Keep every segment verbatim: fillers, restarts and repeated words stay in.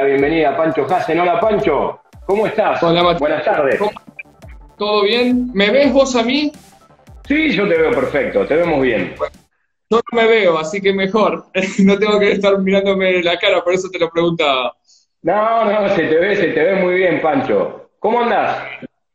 bienvenida a Pancho Hasen. Hola Pancho, ¿cómo estás? Hola, Mat- Buenas tardes. ¿Cómo? ¿Todo bien? ¿Me ves vos a mí? Sí, yo te veo perfecto, te vemos bien. Yo no me veo, así que mejor. No tengo que estar mirándome la cara, por eso te lo preguntaba. No, no, se te ve, se te ve muy bien, Pancho. ¿Cómo andás?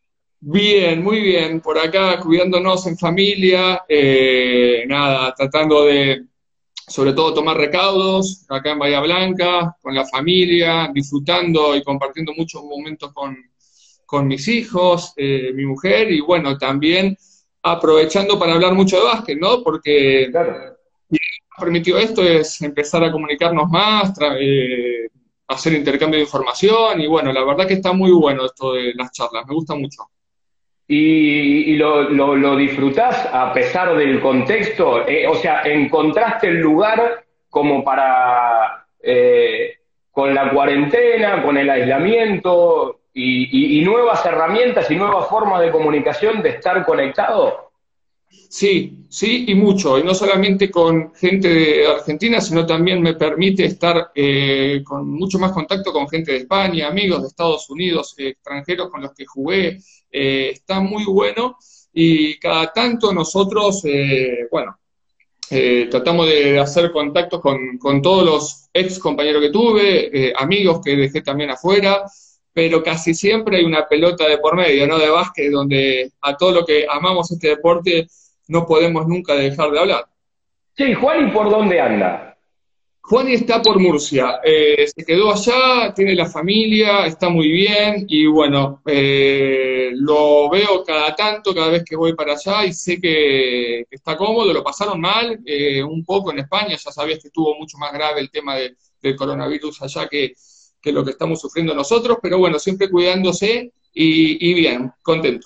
Bien, muy bien. Por acá cuidándonos en familia, eh, nada, tratando de, sobre todo, tomar recaudos acá en Bahía Blanca, con la familia, disfrutando y compartiendo muchos momentos con, con mis hijos, eh, mi mujer, y bueno, también aprovechando para hablar mucho de básquet, ¿no? Porque Claro. permitió esto es empezar a comunicarnos más, tra- eh, hacer intercambio de información y bueno, la verdad que está muy bueno esto de las charlas, me gusta mucho. ¿Y, y lo, lo, lo disfrutás a pesar del contexto? Eh, o sea, ¿encontraste el lugar como para, eh, con la cuarentena, con el aislamiento y, y- y nuevas herramientas y nuevas formas de comunicación de estar conectado? Sí, sí y mucho, y no solamente con gente de Argentina, sino también me permite estar eh, con mucho más contacto con gente de España, amigos de Estados Unidos, eh, extranjeros con los que jugué, eh, está muy bueno y cada tanto nosotros, eh, bueno, Eh, tratamos de hacer contactos con, con todos los ex compañeros que tuve, eh, amigos que dejé también afuera, pero casi siempre hay una pelota de por medio, ¿no? De básquet, donde a todo lo que amamos este deporte no podemos nunca dejar de hablar. Sí, Juan, ¿y por dónde anda? Juani está por Murcia, eh, se quedó allá, tiene la familia, está muy bien y bueno, eh, lo veo cada tanto, cada vez que voy para allá y sé que, que está cómodo, lo pasaron mal eh, un poco en España, ya sabías que estuvo mucho más grave el tema de- del coronavirus allá que, que lo que estamos sufriendo nosotros, pero bueno, siempre cuidándose y, y bien, contento.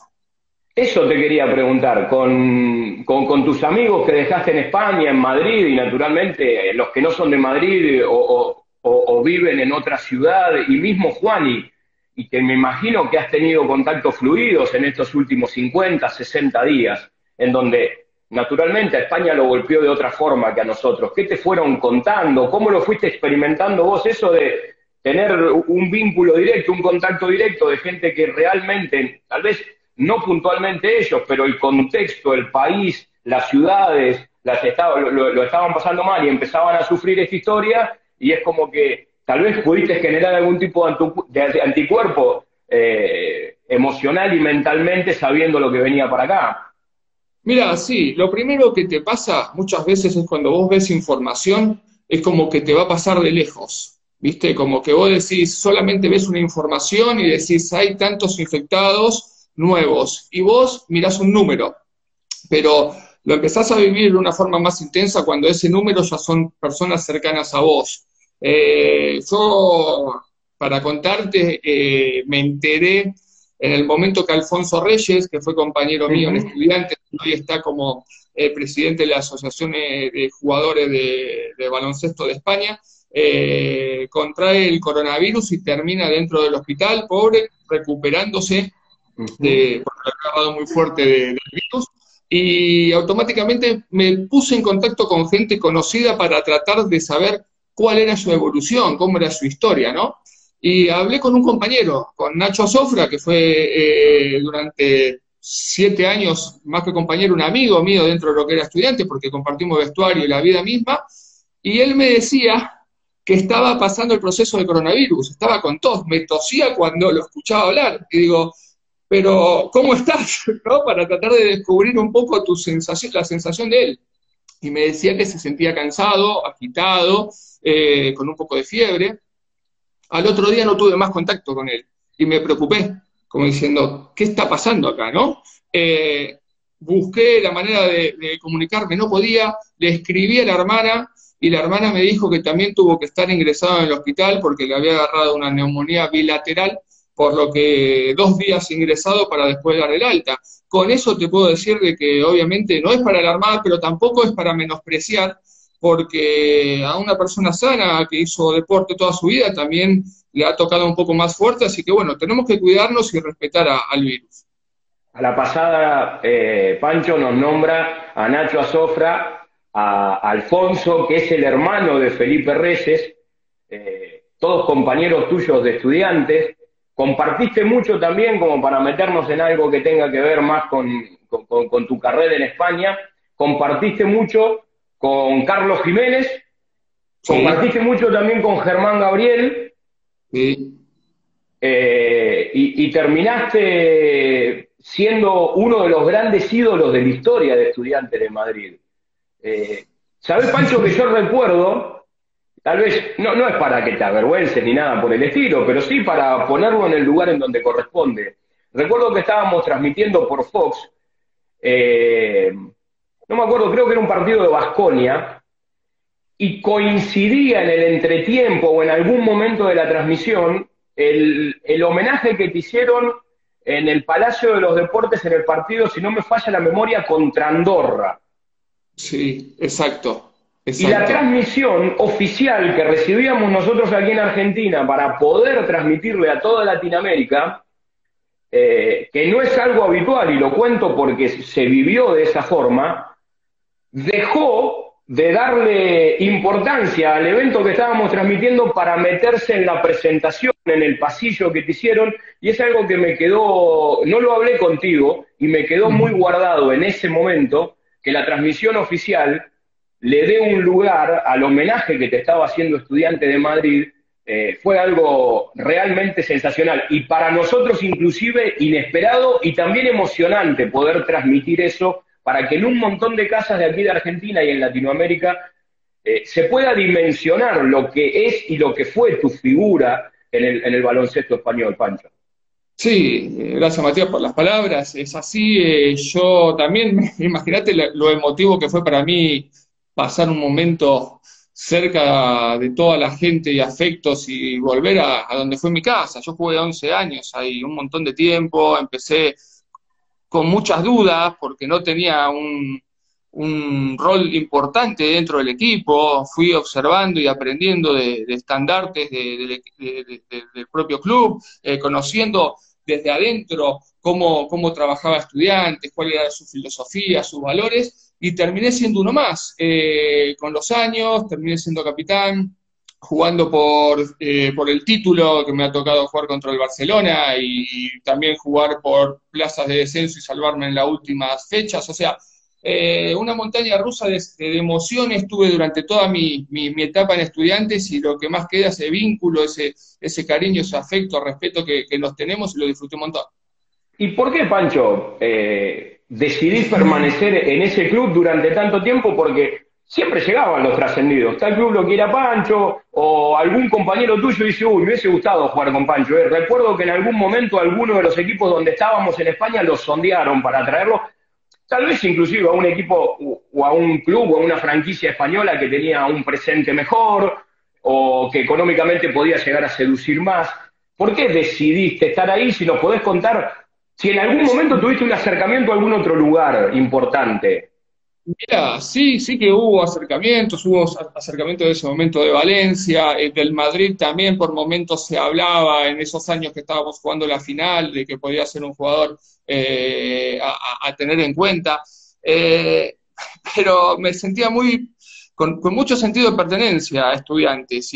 Eso te quería preguntar, con, con, con tus amigos que dejaste en España, en Madrid, y naturalmente eh, los que no son de Madrid o, o- o- o viven en otra ciudad, y mismo Juani, y que me imagino que has tenido contactos fluidos en estos últimos cincuenta, sesenta días, en donde naturalmente a España lo golpeó de otra forma que a nosotros. ¿Qué te fueron contando? ¿Cómo lo fuiste experimentando vos eso de tener un vínculo directo, un contacto directo de gente que realmente, tal vez no puntualmente ellos, pero el contexto, el país, las ciudades, las estaba, lo, lo, lo estaban pasando mal y empezaban a sufrir esta historia, y es como que tal vez pudiste generar algún tipo de, antu, de anticuerpo eh, emocional y mentalmente sabiendo lo que venía para acá. Mira, sí, lo primero que te pasa muchas veces es cuando vos ves información, es como que te va a pasar de lejos, ¿viste? Como que vos decís, solamente ves una información y decís, hay tantos infectados nuevos, y vos mirás un número, pero lo empezás a vivir de una forma más intensa cuando ese número ya son personas cercanas a vos. Eh, yo, para contarte, eh, me enteré en el momento que Alfonso Reyes, que fue compañero Uh mío en -huh. Estudiantes, hoy está como eh, presidente de la Asociación de Jugadores de, de Baloncesto de España, eh, contrae el coronavirus y termina dentro del hospital, pobre, recuperándose Uh -huh. de, porque ha agarrado muy fuerte de, del virus, y automáticamente me puse en contacto con gente conocida para tratar de saber cuál era su evolución, cómo era su historia, ¿no? Y hablé con un compañero, con Nacho Azofra, que fue eh, durante siete años, más que compañero, un amigo mío dentro de lo que era estudiante, porque compartimos vestuario y la vida misma, y él me decía que estaba pasando el proceso de coronavirus, estaba con tos, me tosía cuando lo escuchaba hablar, y digo, pero ¿cómo estás? ¿No? Para tratar de descubrir un poco tu sensación, la sensación de él. Y me decía que se sentía cansado, agitado, eh, con un poco de fiebre. Al otro día no tuve más contacto con él y me preocupé, como diciendo, ¿qué está pasando acá, no? Eh, busqué la manera de, de comunicarme, no podía, le escribí a la hermana y la hermana me dijo que también tuvo que estar ingresada en el hospital porque le había agarrado una neumonía bilateral, por lo que dos días ingresado para después dar el alta. Con eso te puedo decir de que obviamente no es para alarmar, pero tampoco es para menospreciar, porque a una persona sana que hizo deporte toda su vida también le ha tocado un poco más fuerte, así que bueno, tenemos que cuidarnos y respetar a, al virus. A la pasada, eh, Pancho nos nombra a Nacho Azofra, a Alfonso, que es el hermano de Felipe Reyes. Eh, todos compañeros tuyos de estudiantes. Compartiste mucho también, como para meternos en algo que tenga que ver más con, con, con tu carrera en España, compartiste mucho con Carlos Jiménez, Sí, compartiste mucho también con Germán Gabriel, sí, eh, y, y terminaste siendo uno de los grandes ídolos de la historia de Estudiantes de Madrid. Eh, ¿Sabés, Pancho, que yo recuerdo, tal vez, no, no es para que te avergüences ni nada por el estilo, pero sí para ponerlo en el lugar en donde corresponde? Recuerdo que estábamos transmitiendo por Fox, eh, no me acuerdo, creo que era un partido de Baskonia, y coincidía en el entretiempo o en algún momento de la transmisión el, el homenaje que te hicieron en el Palacio de los Deportes en el partido, si no me falla la memoria, contra Andorra. sí, exacto, Y la exacto. transmisión oficial que recibíamos nosotros aquí en Argentina para poder transmitirle a toda Latinoamérica, eh, que no es algo habitual, y lo cuento porque se vivió de esa forma, dejó de darle importancia al evento que estábamos transmitiendo para meterse en la presentación, en el pasillo que te hicieron, y es algo que me quedó, no lo hablé contigo, y me quedó muy Ujú. guardado en ese momento, que la transmisión oficial le dé un lugar al homenaje que te estaba haciendo Estudiante de Madrid. Eh, fue algo realmente sensacional, y para nosotros inclusive inesperado y también emocionante poder transmitir eso para que en un montón de casas de aquí de Argentina y en Latinoamérica eh, se pueda dimensionar lo que es y lo que fue tu figura en el, en el baloncesto español, Pancho. Sí, eh, gracias Matías por las palabras. Es así, eh, yo también, imagínate lo, lo emotivo que fue para mí pasar un momento cerca de toda la gente y afectos y volver a, a donde fue mi casa. Yo jugué once años ahí, un montón de tiempo, empecé con muchas dudas porque no tenía un, un rol importante dentro del equipo, fui observando y aprendiendo de, de estandartes de, de, de, del propio club, eh, conociendo desde adentro cómo, cómo trabajaba estudiantes, cuál era su filosofía, sus valores, y terminé siendo uno más. Eh, con los años, terminé siendo capitán, jugando por, eh, por el título, que me ha tocado jugar contra el Barcelona y, y también jugar por plazas de descenso y salvarme en las últimas fechas. O sea, eh, una montaña rusa de, de, emociones tuve durante toda mi, mi, mi, etapa en Estudiantes, y lo que más queda es ese vínculo, ese, ese cariño, ese afecto, respeto que, que nos tenemos, y lo disfruté un montón. ¿Y por qué, Pancho, eh, decidís permanecer en ese club durante tanto tiempo? Porque siempre llegaban los trascendidos. Tal club lo quiere a Pancho, o algún compañero tuyo dice, uy, me hubiese gustado jugar con Pancho. Eh, recuerdo que en algún momento alguno de los equipos donde estábamos en España los sondearon para traerlo, tal vez inclusive a un equipo o a un club o a una franquicia española que tenía un presente mejor o que económicamente podía llegar a seducir más. ¿Por qué decidiste estar ahí? Si nos podés contar, si en algún momento tuviste un acercamiento a algún otro lugar importante. Mira, sí, sí que hubo acercamientos, hubo acercamientos de ese momento de Valencia, eh, del Madrid también por momentos se hablaba en esos años que estábamos jugando la final, de que podía ser un jugador eh, a, a, tener en cuenta, eh, pero me sentía muy, con, con mucho sentido de pertenencia a Estudiantes,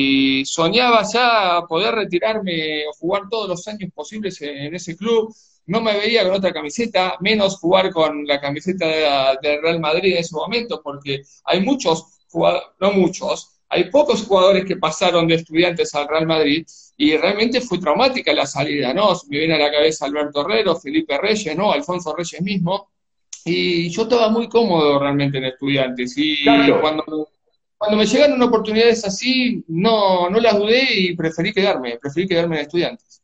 y soñaba ya poder retirarme o jugar todos los años posibles en, en ese club. No me veía con otra camiseta, menos jugar con la camiseta del de Real Madrid en ese momento, porque hay muchos jugadores, no muchos, hay pocos jugadores que pasaron de Estudiantes al Real Madrid, y realmente fue traumática la salida, ¿no? Me viene a la cabeza Alberto Herrero, Felipe Reyes, ¿no? Alfonso Reyes mismo, y yo estaba muy cómodo realmente en Estudiantes, y Cacho, cuando, cuando me llegaron oportunidades así, no, no las dudé y preferí quedarme, preferí quedarme en Estudiantes.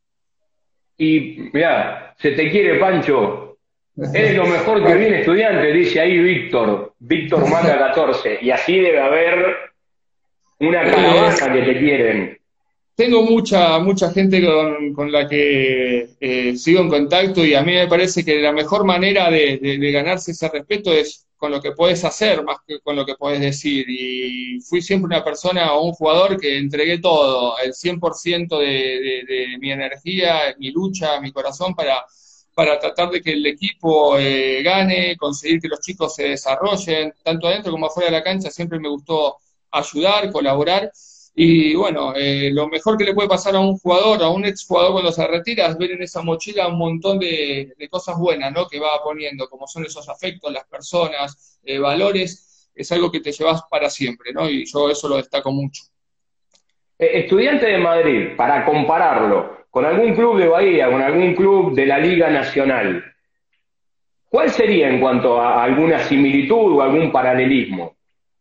y mirá, se te quiere, Pancho. Eres lo mejor que viene estudiante, dice ahí Víctor, Víctor Maca catorce. Y así debe haber una Eh, caravana que te quieren. Tengo mucha, mucha gente con, con la que eh, sigo en contacto, y a mí me parece que la mejor manera de, de, de ganarse ese respeto es con lo que puedes hacer más que con lo que puedes decir. Y fui siempre una persona o un jugador que entregué todo, el cien por ciento de, de, de mi energía, mi lucha, mi corazón para, para tratar de que el equipo eh, gane, conseguir que los chicos se desarrollen, tanto adentro como afuera de la cancha. Siempre me gustó ayudar, colaborar. Y bueno, eh, lo mejor que le puede pasar a un jugador, a un exjugador cuando se retira, es ver en esa mochila un montón de, de cosas buenas, ¿no? Que va poniendo, como son esos afectos, las personas, eh, valores, es algo que te llevas para siempre, ¿no? Y yo eso lo destaco mucho. Eh, Estudiante de Madrid, para compararlo con algún club de Bahía, con algún club de la Liga Nacional, ¿cuál sería en cuanto a alguna similitud o algún paralelismo?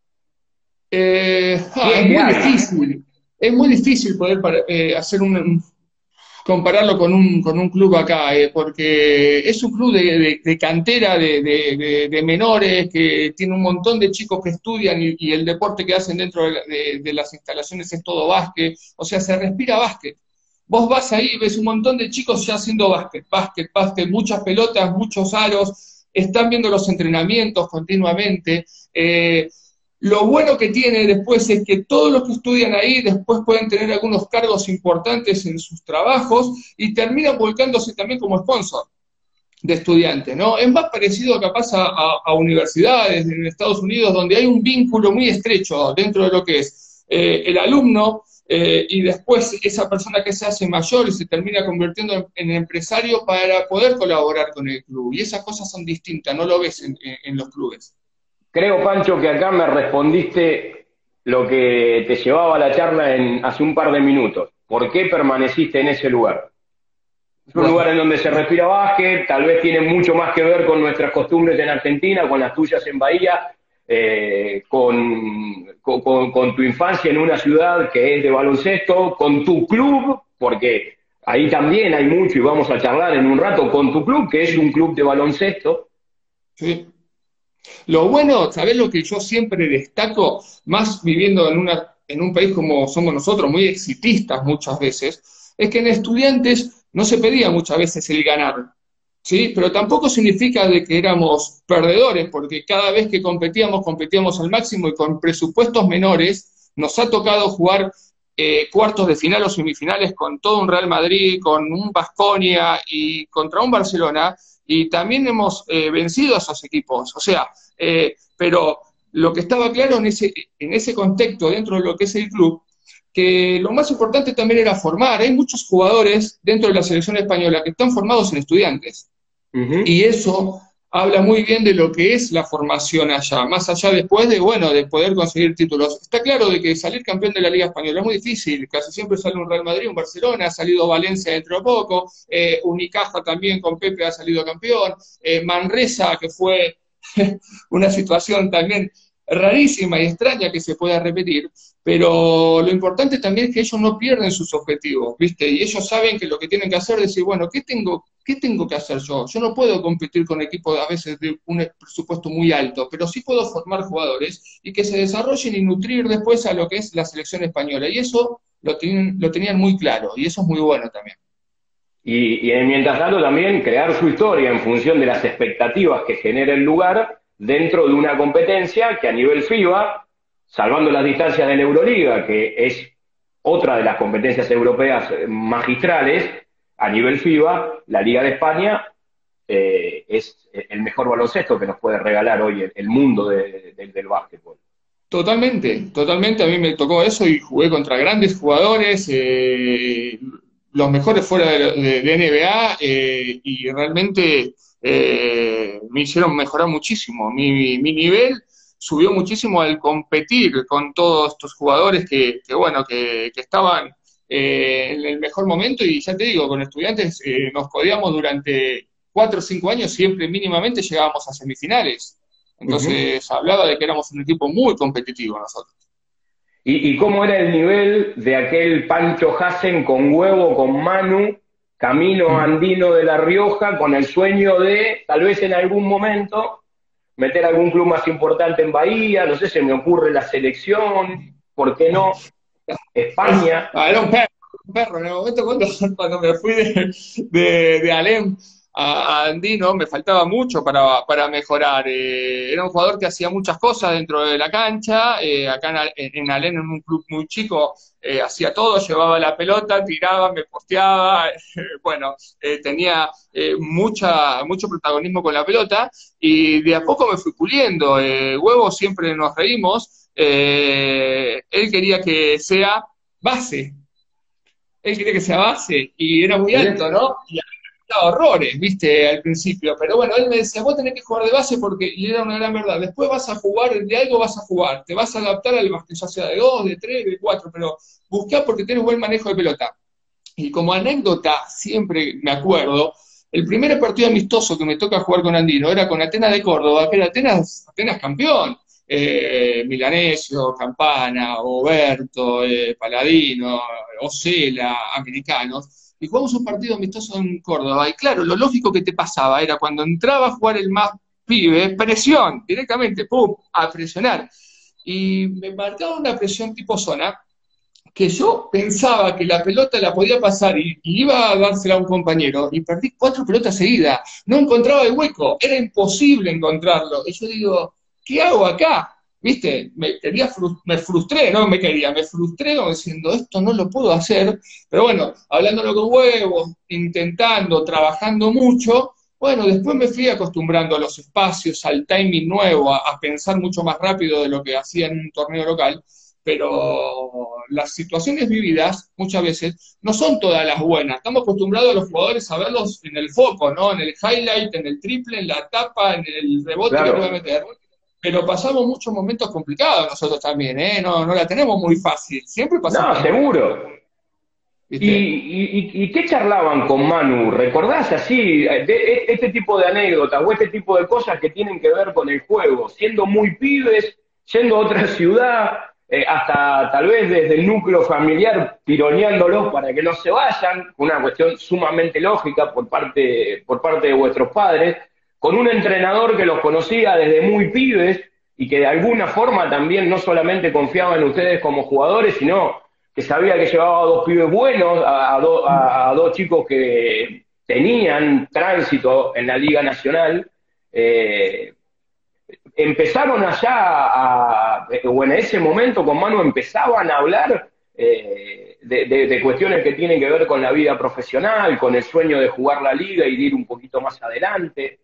Eh, Si ah, es es que muy hay. difícil, es muy difícil poder para- eh, hacer un, compararlo con un, con un club acá, eh, porque es un club de, de- de cantera, de, de- de- de menores, que tiene un montón de chicos que estudian y, y el deporte que hacen dentro de, la- de- de las instalaciones es todo básquet, o sea, se respira básquet. Vos vas ahí y ves un montón de chicos ya haciendo básquet, básquet, básquet, muchas pelotas, muchos aros, están viendo los entrenamientos continuamente. eh, lo bueno que tiene después es que todos los que estudian ahí después pueden tener algunos cargos importantes en sus trabajos y terminan volcándose también como sponsor de estudiantes, ¿no? Es más parecido capaz a, a, a universidades en Estados Unidos donde hay un vínculo muy estrecho dentro de lo que es eh, el alumno eh, y después esa persona que se hace mayor y se termina convirtiendo en, en empresario para poder colaborar con el club. Y esas cosas son distintas, no lo ves en, en, en los clubes. Creo, Pancho, que acá me respondiste lo que te llevaba a la charla en, hace un par de minutos. ¿Por qué permaneciste en ese lugar? Es un lugar Bueno, en donde se respira básquet, tal vez tiene mucho más que ver con nuestras costumbres en Argentina, con las tuyas en Bahía, eh, con, con, con, con tu infancia en una ciudad que es de baloncesto, con tu club, porque ahí también hay mucho y vamos a charlar en un rato, con tu club, que es un club de baloncesto. sí. Lo bueno, ¿sabés lo que yo siempre destaco, más viviendo en, una, en un país como somos nosotros, muy exitistas muchas veces, es que en estudiantes no se pedía muchas veces el ganar, ¿sí? Pero tampoco significa de que éramos perdedores, porque cada vez que competíamos, competíamos al máximo y con presupuestos menores, nos ha tocado jugar eh, cuartos de final o semifinales con todo un Real Madrid, con un Baskonia y contra un Barcelona, y también hemos eh, vencido a esos equipos. O sea, eh, pero lo que estaba claro en ese, en ese contexto, dentro de lo que es el club, que lo más importante también era formar. Hay muchos jugadores dentro de la selección española que están formados en estudiantes. Uh -huh. Y eso habla muy bien de lo que es la formación allá, más allá después de, bueno, de poder conseguir títulos. Está claro de que salir campeón de la Liga Española es muy difícil, casi siempre sale un Real Madrid, un Barcelona, ha salido Valencia dentro de poco, eh, Unicaja también con Pepe ha salido campeón, eh, Manresa, que fue una situación también rarísima y extraña que se pueda repetir, pero lo importante también es que ellos no pierden sus objetivos, ¿viste? Y ellos saben que lo que tienen que hacer es decir, bueno, ¿qué tengo, qué tengo que hacer yo? Yo no puedo competir con equipos a veces de un presupuesto muy alto, pero sí puedo formar jugadores y que se desarrollen y nutrir después a lo que es la selección española. Y eso lo, tienen, lo tenían muy claro, y eso es muy bueno también. Y, y mientras tanto también crear su historia en función de las expectativas que genera el lugar dentro de una competencia que a nivel FIBA, salvando las distancias de la Euroliga, que es otra de las competencias europeas magistrales, a nivel FIBA, la Liga de España eh, es el mejor baloncesto que nos puede regalar hoy el, el mundo de, de, del básquetbol. Totalmente, totalmente. A mí me tocó eso y jugué contra grandes jugadores, eh, los mejores fuera de, de, de N B A, eh, y realmente eh, me hicieron mejorar muchísimo. Mi, mi nivel subió muchísimo al competir con todos estos jugadores que, que bueno, que, que estaban eh, en el mejor momento y ya te digo, con estudiantes eh, nos podíamos durante cuatro o cinco años, siempre mínimamente llegábamos a semifinales. Uh -huh. Entonces hablaba de que éramos un equipo muy competitivo nosotros. ¿Y, ¿Y cómo era el nivel de aquel Pancho Hassen con huevo, con Manu, camino andino de La Rioja, con el sueño de, tal vez en algún momento, meter algún club más importante en Bahía? No sé, se me ocurre la selección, ¿por qué no? España. Ah, era un perro, un perro. En el momento cuando, cuando me fui de, de, de Alem a, a Andino, me faltaba mucho para, para mejorar. Eh, era un jugador que hacía muchas cosas dentro de la cancha. Eh, acá en, en Alem, en un club muy chico, eh, hacía todo, llevaba la pelota, tiraba, me posteaba. Eh, bueno, eh, tenía eh, mucha, mucho protagonismo con la pelota y de a poco me fui puliendo. Eh, huevos siempre nos reímos. eh, él quería que sea base, él quería que sea base, y era muy Mirá. alto, ¿no? Y a mí me daba horrores, viste, al principio, pero bueno, él me decía, vos tenés que jugar de base porque, y era una gran verdad, después vas a jugar, de algo vas a jugar, te vas a adaptar al básquet, ya sea de dos, de tres, de cuatro, pero buscá porque tienes buen manejo de pelota. Y como anécdota, siempre me acuerdo, el primer partido amistoso que me toca jugar con Andino era con Atenas de Córdoba, que era Atenas, Atenas campeón. Eh, Milanesio, Campana, Oberto, eh, Paladino, Osela, americanos. Y jugamos un partido amistoso en Córdoba. Y claro, lo lógico que te pasaba era cuando entraba a jugar el más pibe, presión, directamente, pum, a presionar. Y me marcaba una presión tipo zona, que yo pensaba que la pelota la podía pasar y, y iba a dársela a un compañero, y perdí cuatro pelotas seguidas, no encontraba el hueco, era imposible encontrarlo, y yo digo, ¿qué hago acá? ¿Viste? Me, quería, me frustré, no me quería, me frustré como diciendo, esto no lo puedo hacer, pero bueno, hablándolo con huevos, intentando, trabajando mucho, bueno, después me fui acostumbrando a los espacios, al timing nuevo, a, a pensar mucho más rápido de lo que hacía en un torneo local, pero las situaciones vividas muchas veces no son todas las buenas. Estamos acostumbrados a los jugadores a verlos en el foco, ¿no? En el highlight, en el triple, en la tapa, en el rebote que puede Claro. meter. Pero pasamos muchos momentos complicados nosotros también, ¿eh? No, no la tenemos muy fácil. Siempre No, pasamos momentos, seguro. ¿Y, ¿viste? y, y qué charlaban con Manu? ¿Recordás así de, de- este tipo de anécdotas o este tipo de cosas que tienen que ver con el juego? Siendo muy pibes, yendo a otra ciudad, eh, hasta tal vez desde el núcleo familiar tironeándolos para que no se vayan, una cuestión sumamente lógica por parte, por parte de vuestros padres, con un entrenador que los conocía desde muy pibes y que de alguna forma también no solamente confiaba en ustedes como jugadores, sino que sabía que llevaba a dos pibes buenos, a, a, do, a, a dos chicos que tenían tránsito en la Liga Nacional, eh, empezaron allá, a, o en ese momento con Manu empezaban a hablar eh, de, de, de cuestiones que tienen que ver con la vida profesional, con el sueño de jugar la liga y de ir un poquito más adelante.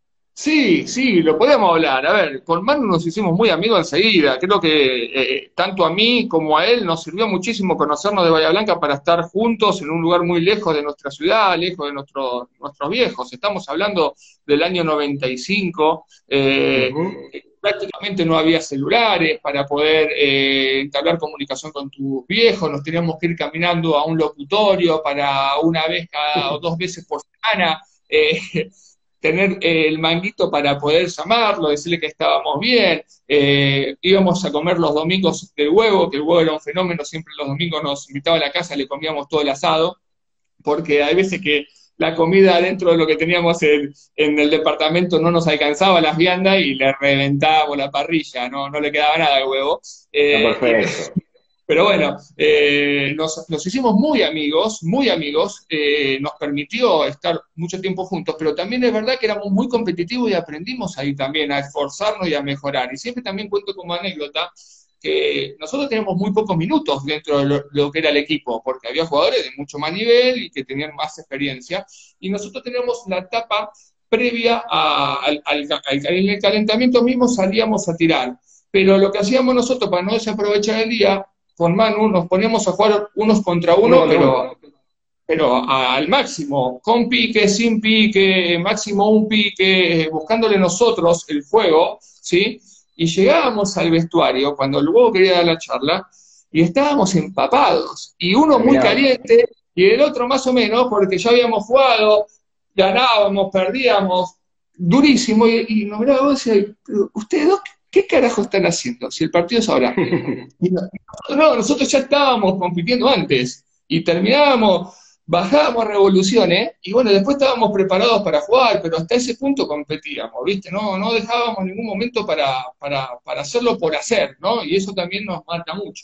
Sí, sí, lo podemos hablar. A ver, con Manu nos hicimos muy amigos enseguida. Creo que eh, tanto a mí como a él nos sirvió muchísimo conocernos de Bahía Blanca para estar juntos en un lugar muy lejos de nuestra ciudad, lejos de nuestro, nuestros viejos. Estamos hablando del año noventa y cinco. Eh, Ujú. prácticamente no había celulares para poder eh, entablar comunicación con tus viejos. Nos teníamos que ir caminando a un locutorio para una vez cada o dos veces por semana. Eh, tener eh, el manguito para poder llamarlo, decirle que estábamos bien, eh, íbamos a comer los domingos del huevo, que el huevo era un fenómeno, siempre los domingos nos invitaba a la casa, le comíamos todo el asado, porque hay veces que la comida dentro de lo que teníamos en, en el departamento no nos alcanzaba las viandas y le reventábamos la parrilla, no, no le quedaba nada al huevo. Está Eh, y perfecto. pero bueno, eh, nos, nos, hicimos muy amigos, muy amigos, eh, nos permitió estar mucho tiempo juntos, pero también es verdad que éramos muy competitivos y aprendimos ahí también a esforzarnos y a mejorar. Y siempre también cuento como anécdota que nosotros teníamos muy pocos minutos dentro de lo, de lo que era el equipo, porque había jugadores de mucho más nivel y que tenían más experiencia, y nosotros teníamos la etapa previa a, al, al, al, al calentamiento mismo salíamos a tirar. Pero lo que hacíamos nosotros para no desaprovechar el día, con Manu nos poníamos a jugar unos contra Uno uno, contra uno. pero, pero a, al máximo, con pique, sin pique, máximo un pique, buscándole nosotros el juego, ¿sí? Y llegábamos al vestuario cuando luego quería dar la charla y estábamos empapados, y uno muy Terminado. caliente y el otro más o menos, porque ya habíamos jugado, ganábamos, perdíamos, durísimo, y, y nos miraba y decía, ¿ustedes dos qué carajo están haciendo? Si el partido es ahora. Y no, no, nosotros ya estábamos compitiendo antes y terminábamos, bajábamos revoluciones y bueno, después estábamos preparados para jugar, pero hasta ese punto competíamos, ¿viste? No, no dejábamos ningún momento para, para, para hacerlo por hacer, ¿no? Y eso también nos marca mucho.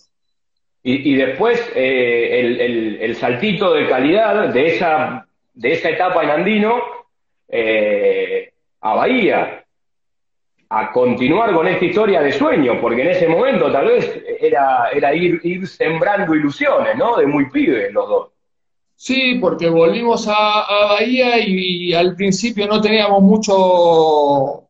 Y, y después eh, el, el, el, saltito de calidad de esa, de esa etapa en Andino eh, a Bahía, a continuar con esta historia de sueño, porque en ese momento tal vez era, era ir, ir sembrando ilusiones, ¿no? De muy pibes los dos. Sí, porque volvimos a, a Bahía y, y al principio no teníamos mucho,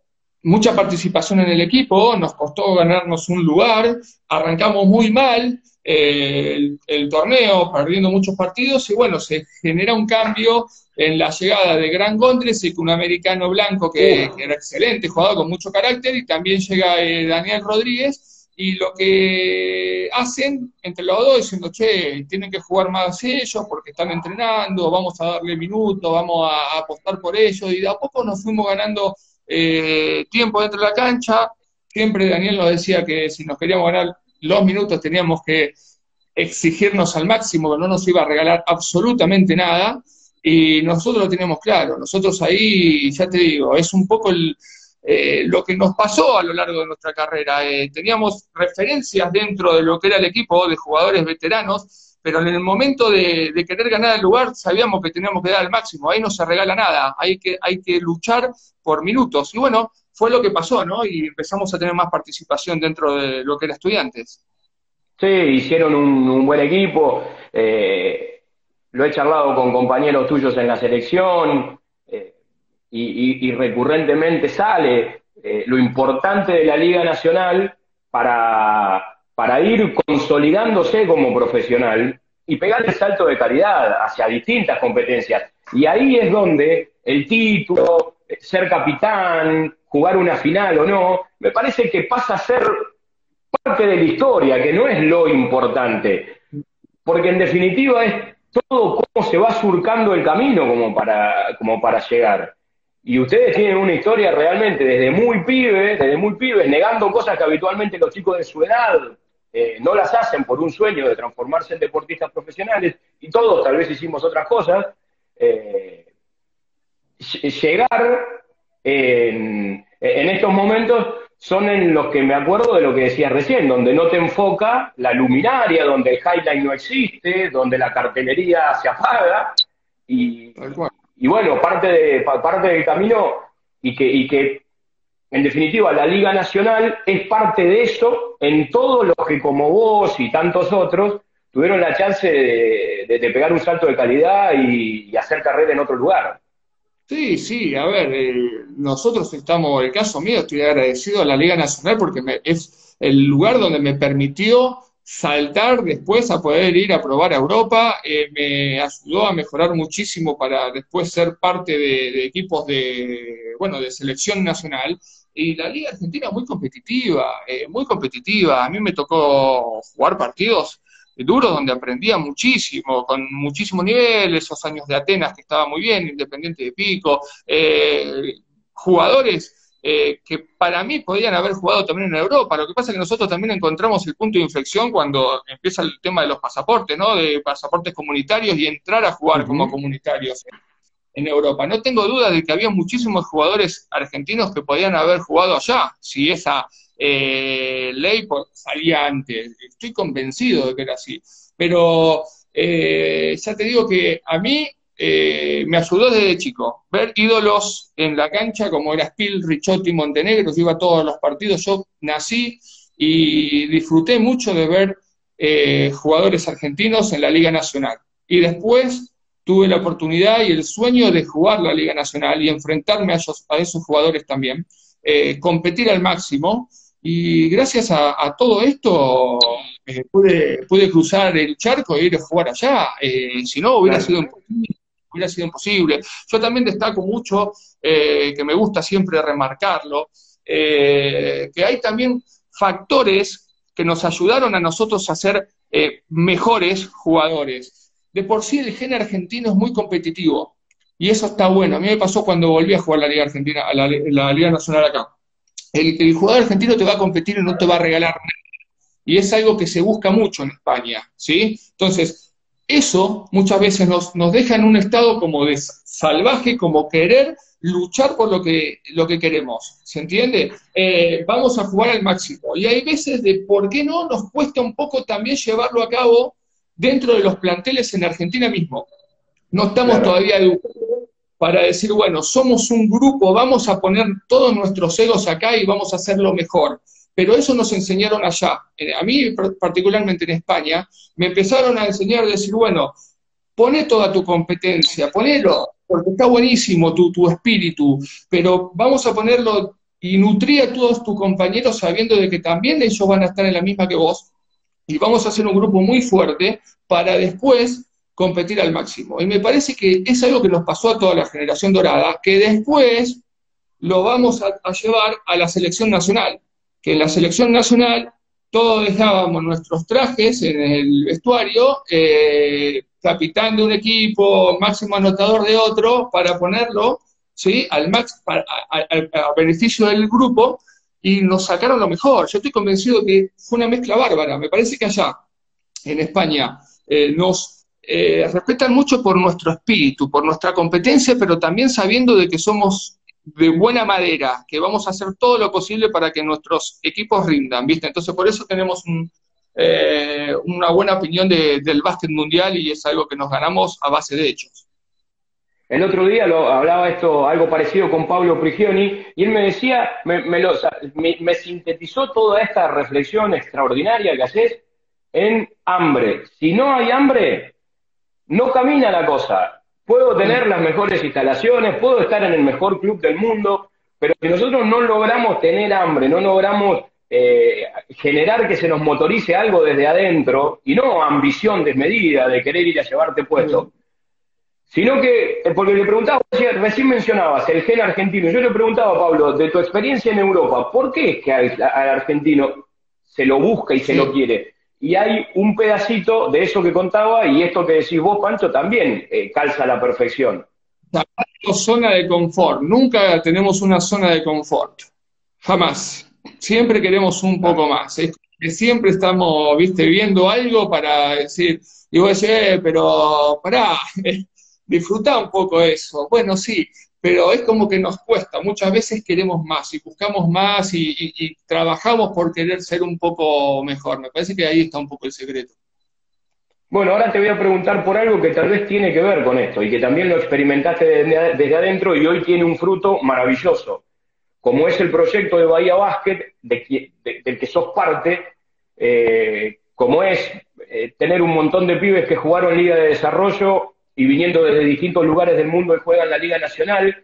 mucha participación en el equipo, nos costó ganarnos un lugar, arrancamos muy mal eh, el, el torneo, perdiendo muchos partidos, y bueno, se genera un cambio en la llegada de Gran Gondres, un americano blanco que, que era excelente, jugador con mucho carácter, y también llega eh, Daniel Rodríguez, y lo que hacen entre los dos diciendo, che, tienen que jugar más ellos porque están entrenando, vamos a darle minutos, vamos a, a apostar por ellos, y de a poco nos fuimos ganando eh, tiempo dentro de la cancha. Siempre Daniel nos decía que si nos queríamos ganar los minutos teníamos que exigirnos al máximo, que no nos iba a regalar absolutamente nada, y nosotros lo teníamos claro. Nosotros ahí, ya te digo, es un poco el... Eh, lo que nos pasó a lo largo de nuestra carrera. Eh, teníamos referencias dentro de lo que era el equipo de jugadores veteranos, pero en el momento de, de querer ganar el lugar sabíamos que teníamos que dar al máximo. Ahí no se regala nada, hay que, hay que luchar por minutos. Y bueno, fue lo que pasó, ¿no? Y empezamos a tener más participación dentro de lo que era Estudiantes. Sí, hicieron un, un buen equipo. Eh, lo he charlado con compañeros tuyos en la selección. Eh, Y, y, y recurrentemente sale eh, lo importante de la Liga Nacional para, para ir consolidándose como profesional y pegar el salto de calidad hacia distintas competencias. Y ahí es donde el título, ser capitán, jugar una final o no, me parece que pasa a ser parte de la historia, que no es lo importante. Porque en definitiva es todo cómo se va surcando el camino como para, como para llegar. Y ustedes tienen una historia realmente desde muy pibes, desde muy pibes, negando cosas que habitualmente los chicos de su edad eh, no las hacen por un sueño de transformarse en deportistas profesionales, y todos tal vez hicimos otras cosas. Eh, llegar en, en estos momentos son en los que me acuerdo de lo que decías recién, donde no te enfoca la luminaria, donde el highlight no existe, donde la cartelería se apaga, y... Tal cual. Y bueno, parte, de, parte del camino, y que, y que en definitiva la Liga Nacional es parte de eso en todos los que como vos y tantos otros tuvieron la chance de, de, de pegar un salto de calidad y, y hacer carrera en otro lugar. Sí, sí, a ver, eh, nosotros estamos, el caso mío, estoy agradecido a la Liga Nacional porque me, es el lugar donde me permitió saltar después a poder ir a probar a Europa, eh, me ayudó a mejorar muchísimo para después ser parte de, de equipos de, bueno, de selección nacional, y la Liga Argentina es muy competitiva, eh, muy competitiva. A mí me tocó jugar partidos duros donde aprendía muchísimo, con muchísimo nivel, esos años de Atenas que estaba muy bien, Independiente de Pico, eh, jugadores Eh, que para mí podían haber jugado también en Europa. Lo que pasa es que nosotros también encontramos el punto de inflexión cuando empieza el tema de los pasaportes, ¿no? De pasaportes comunitarios y entrar a jugar Uh-huh. como comunitarios en, en Europa. No tengo duda de que había muchísimos jugadores argentinos que podían haber jugado allá, si esa eh, ley salía antes. Estoy convencido de que era así. Pero eh, ya te digo que a mí Eh, me ayudó desde chico, ver ídolos en la cancha como era Spill, Ricciotti, Montenegro. Yo iba a todos los partidos, yo nací y disfruté mucho de ver eh, jugadores argentinos en la Liga Nacional. Y después tuve la oportunidad y el sueño de jugar la Liga Nacional y enfrentarme a esos, a esos jugadores también, eh, competir al máximo, y gracias a, a todo esto eh, pude, pude cruzar el charco e ir a jugar allá. Eh, si no, hubiera sido imposible. hubiera sido imposible. Yo también destaco mucho, eh, que me gusta siempre remarcarlo, eh, que hay también factores que nos ayudaron a nosotros a ser eh, mejores jugadores. De por sí el gen argentino es muy competitivo, y eso está bueno. A mí me pasó cuando volví a jugar la Liga Argentina, a la, la Liga Nacional acá. El, el jugador argentino te va a competir y no te va a regalar nada. Y es algo que se busca mucho en España, ¿sí? Entonces, eso muchas veces nos, nos deja en un estado como de salvaje, como querer luchar por lo que, lo que queremos, ¿se entiende? Eh, vamos a jugar al máximo. Y hay veces de por qué no nos cuesta un poco también llevarlo a cabo dentro de los planteles en Argentina mismo. No estamos Claro. todavía educados para decir, bueno, somos un grupo, vamos a poner todos nuestros egos acá y vamos a hacerlo mejor. Pero eso nos enseñaron allá. A mí, particularmente en España, me empezaron a enseñar a decir, bueno, poné toda tu competencia, ponelo, porque está buenísimo tu, tu espíritu, pero vamos a ponerlo y nutrí a todos tus compañeros sabiendo de que también ellos van a estar en la misma que vos, y vamos a hacer un grupo muy fuerte para después competir al máximo. Y me parece que es algo que nos pasó a toda la generación dorada, que después lo vamos a, a llevar a la selección nacional, que en la selección nacional todos dejábamos nuestros trajes en el vestuario, eh, capitán de un equipo, máximo anotador de otro, para ponerlo, ¿sí?, al max, para, a, a, a beneficio del grupo, y nos sacaron lo mejor. Yo estoy convencido que fue una mezcla bárbara. Me parece que allá, en España, eh, nos eh, respetan mucho por nuestro espíritu, por nuestra competencia, pero también sabiendo de que somos de buena madera, que vamos a hacer todo lo posible para que nuestros equipos rindan, ¿viste? Entonces, por eso tenemos un, eh, una buena opinión de, del básquet mundial, y es algo que nos ganamos a base de hechos. El otro día lo hablaba esto, algo parecido con Pablo Prigioni, y él me decía, me, me, lo, me, me sintetizó toda esta reflexión extraordinaria que haces en hambre. Si no hay hambre, no camina la cosa. Puedo tener las mejores instalaciones, puedo estar en el mejor club del mundo, pero si nosotros no logramos tener hambre, no logramos eh, generar que se nos motorice algo desde adentro, y no ambición desmedida de querer ir a llevarte puesto, sino que, porque le preguntaba, recién mencionabas el gen argentino, yo le preguntaba, Pablo, de tu experiencia en Europa, ¿por qué es que al, al argentino se lo busca y se Sí. lo quiere? Y hay un pedacito de eso que contaba, y esto que decís vos, Pancho, también eh, calza a la perfección. Zona de confort, nunca tenemos una zona de confort, jamás. Siempre queremos un poco más. Es que siempre estamos, viste, viendo algo para decir, y vos decís, eh, pero pará, disfrutá un poco eso. Bueno, sí, pero es como que nos cuesta. Muchas veces queremos más y buscamos más y, y, y trabajamos por querer ser un poco mejor. Me parece que ahí está un poco el secreto. Bueno, ahora te voy a preguntar por algo que tal vez tiene que ver con esto y que también lo experimentaste desde, desde adentro y hoy tiene un fruto maravilloso, como es el proyecto de Bahía Básquet, de, de, del que sos parte, eh, como es eh, tener un montón de pibes que jugaron Liga de Desarrollo y viniendo desde distintos lugares del mundo y juegan la Liga Nacional,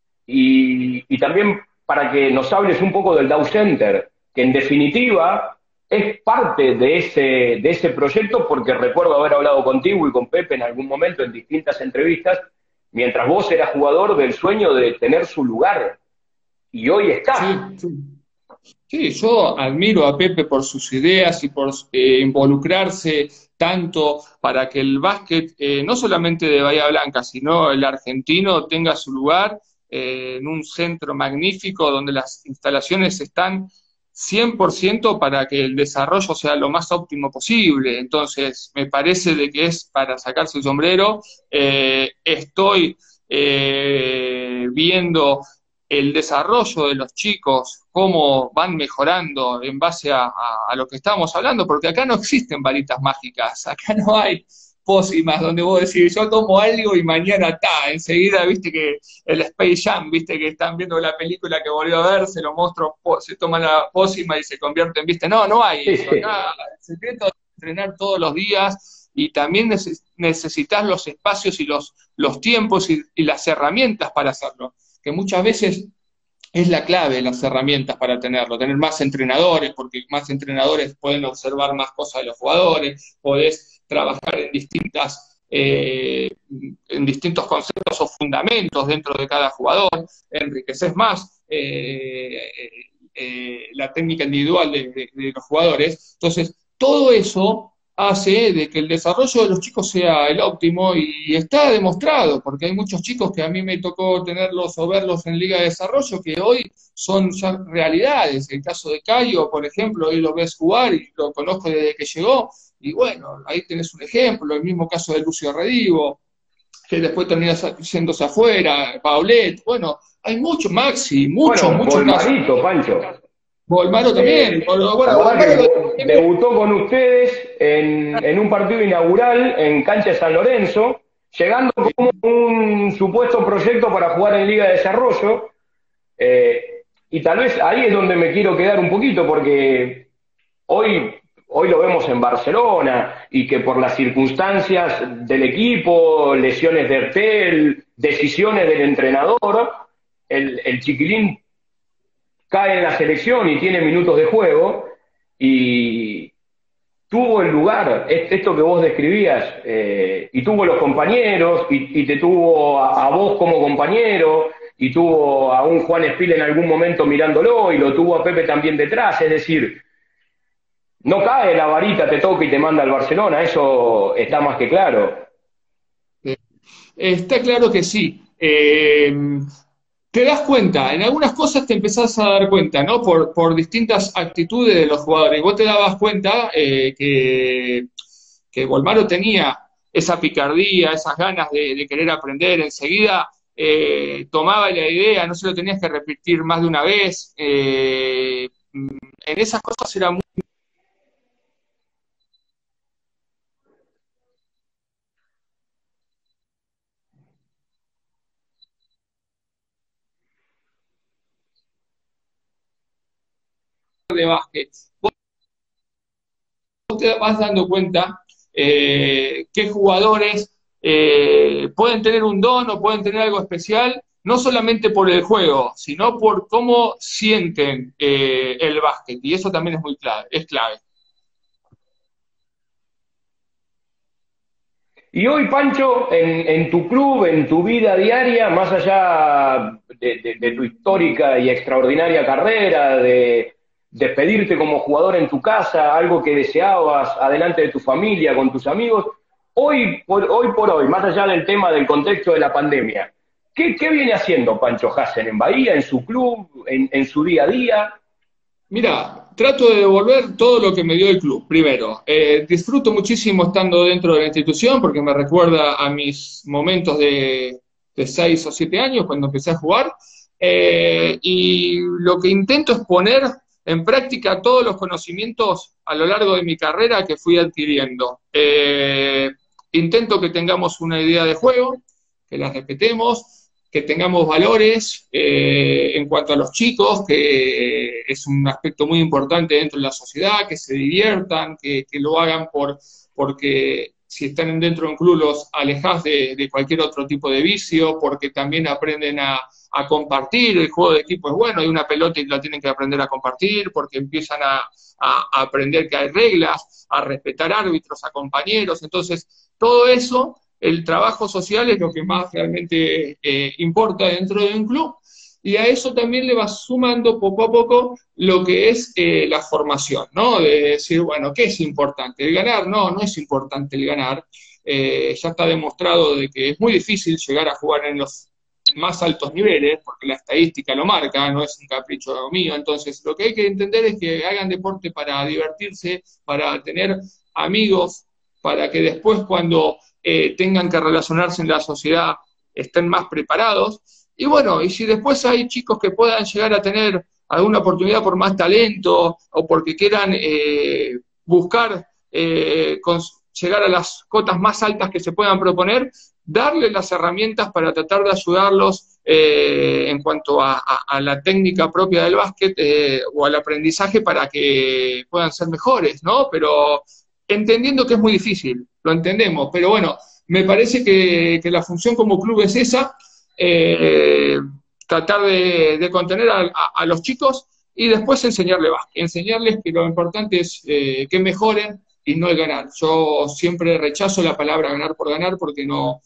y, y también para que nos hables un poco del Dow Center, que en definitiva es parte de ese, de ese proyecto, porque recuerdo haber hablado contigo y con Pepe en algún momento en distintas entrevistas, mientras vos eras jugador, del sueño de tener su lugar, y hoy está. Sí, sí. Sí, yo admiro a Pepe por sus ideas y por eh, involucrarse tanto para que el básquet, eh, no solamente de Bahía Blanca, sino el argentino, tenga su lugar eh, en un centro magnífico donde las instalaciones están cien por ciento para que el desarrollo sea lo más óptimo posible. Entonces, me parece de que es para sacarse el sombrero. Eh, estoy eh, viendo el desarrollo de los chicos, cómo van mejorando en base a, a, a lo que estamos hablando, porque acá no existen varitas mágicas, acá no hay pócimas donde vos decís, yo tomo algo y mañana está, enseguida, viste que el Space Jam, viste que están viendo la película que volvió a ver, se lo monstruos se toman la pócima y se convierten, viste, no, no hay eso, acá el secreto es entrenar todos los días, y también neces necesitas los espacios y los, los tiempos y, y las herramientas para hacerlo, que muchas veces es la clave, las herramientas para tenerlo, tener más entrenadores, porque más entrenadores pueden observar más cosas de los jugadores, podés trabajar en distintas, eh, en distintos conceptos o fundamentos dentro de cada jugador, enriqueces más eh, eh, la técnica individual de, de, de los jugadores. Entonces, todo eso hace de que el desarrollo de los chicos sea el óptimo, y está demostrado, porque hay muchos chicos que a mí me tocó tenerlos o verlos en Liga de Desarrollo que hoy son ya realidades. El caso de Cayo, por ejemplo, hoy lo ves jugar y lo conozco desde que llegó, y bueno, ahí tenés un ejemplo. El mismo caso de Lucio Redivo, que después termina yéndose afuera, Paulet, bueno, hay mucho, Maxi, mucho, bueno, mucho caso. Pancho. Bolmaro también. Eh, bueno, Bolmaro también. Debutó con ustedes en, en un partido inaugural en Cancha de San Lorenzo, llegando como un supuesto proyecto para jugar en Liga de Desarrollo, eh, y tal vez ahí es donde me quiero quedar un poquito, porque hoy, hoy lo vemos en Barcelona, y que por las circunstancias del equipo, lesiones de Ertel, decisiones del entrenador, el, el chiquilín cae en la selección y tiene minutos de juego, y tuvo el lugar, esto que vos describías, eh, y tuvo los compañeros, y, y te tuvo a, a vos como compañero, y tuvo a un Juan Espil en algún momento mirándolo, y lo tuvo a Pepe también detrás, es decir, no cae la varita, te toca y te manda al Barcelona, eso está más que claro. Está claro que sí. Eh, te das cuenta, en algunas cosas te empezás a dar cuenta, ¿no? Por, por distintas actitudes de los jugadores. Vos te dabas cuenta eh, que, que Bolmaro tenía esa picardía, esas ganas de, de querer aprender, enseguida eh, tomaba la idea, no se lo tenías que repetir más de una vez. Eh, en esas cosas era muy de básquet. Vos te vas dando cuenta eh, qué jugadores eh, pueden tener un don o pueden tener algo especial, no solamente por el juego, sino por cómo sienten eh, el básquet, y eso también es muy clave, es clave. Y hoy, Pancho, en, en tu club, en tu vida diaria, más allá de, de- de tu histórica y extraordinaria carrera, de despedirte como jugador en tu casa, algo que deseabas, adelante de tu familia, con tus amigos, hoy por hoy, por hoy, más allá del tema del contexto de la pandemia, ¿qué, qué viene haciendo Pancho Hasen en Bahía, en su club, en, en su día a día? Mira, trato de devolver todo lo que me dio el club, primero. Eh, disfruto muchísimo estando dentro de la institución porque me recuerda a mis momentos de, de seis o siete años cuando empecé a jugar. Eh, y lo que intento es poner en práctica todos los conocimientos a lo largo de mi carrera que fui adquiriendo. Eh, intento que tengamos una idea de juego, que la respetemos, que tengamos valores eh, en cuanto a los chicos, que es un aspecto muy importante dentro de la sociedad, que se diviertan, que, que lo hagan por, porque si están dentro de un club los alejás de, de cualquier otro tipo de vicio, porque también aprenden a, a compartir, el juego de equipo es bueno, hay una pelota y la tienen que aprender a compartir, porque empiezan a, a, a aprender que hay reglas, a respetar árbitros, a compañeros, entonces todo eso el trabajo social es lo que más realmente eh, importa dentro de un club, y a eso también le va sumando poco a poco lo que es eh, la formación, ¿no? De decir, bueno, ¿qué es importante? ¿El ganar? No, no es importante el ganar. Eh, ya está demostrado de que es muy difícil llegar a jugar en los más altos niveles, porque la estadística lo marca, no es un capricho mío. Entonces, lo que hay que entender es que hagan deporte para divertirse, para tener amigos, para que después cuando eh, tengan que relacionarse en la sociedad estén más preparados. Y bueno, y si después hay chicos que puedan llegar a tener alguna oportunidad por más talento o porque quieran eh, buscar eh, con, llegar a las cotas más altas que se puedan proponer, darles las herramientas para tratar de ayudarlos eh, en cuanto a, a, a, la técnica propia del básquet eh, o al aprendizaje para que puedan ser mejores, ¿no? Pero entendiendo que es muy difícil, lo entendemos, pero bueno, me parece que, que la función como club es esa, eh, tratar de, de contener a, a, a, los chicos y después enseñarles básquet, enseñarles que lo importante es eh, que mejoren y no el ganar. Yo siempre rechazo la palabra ganar por ganar porque no,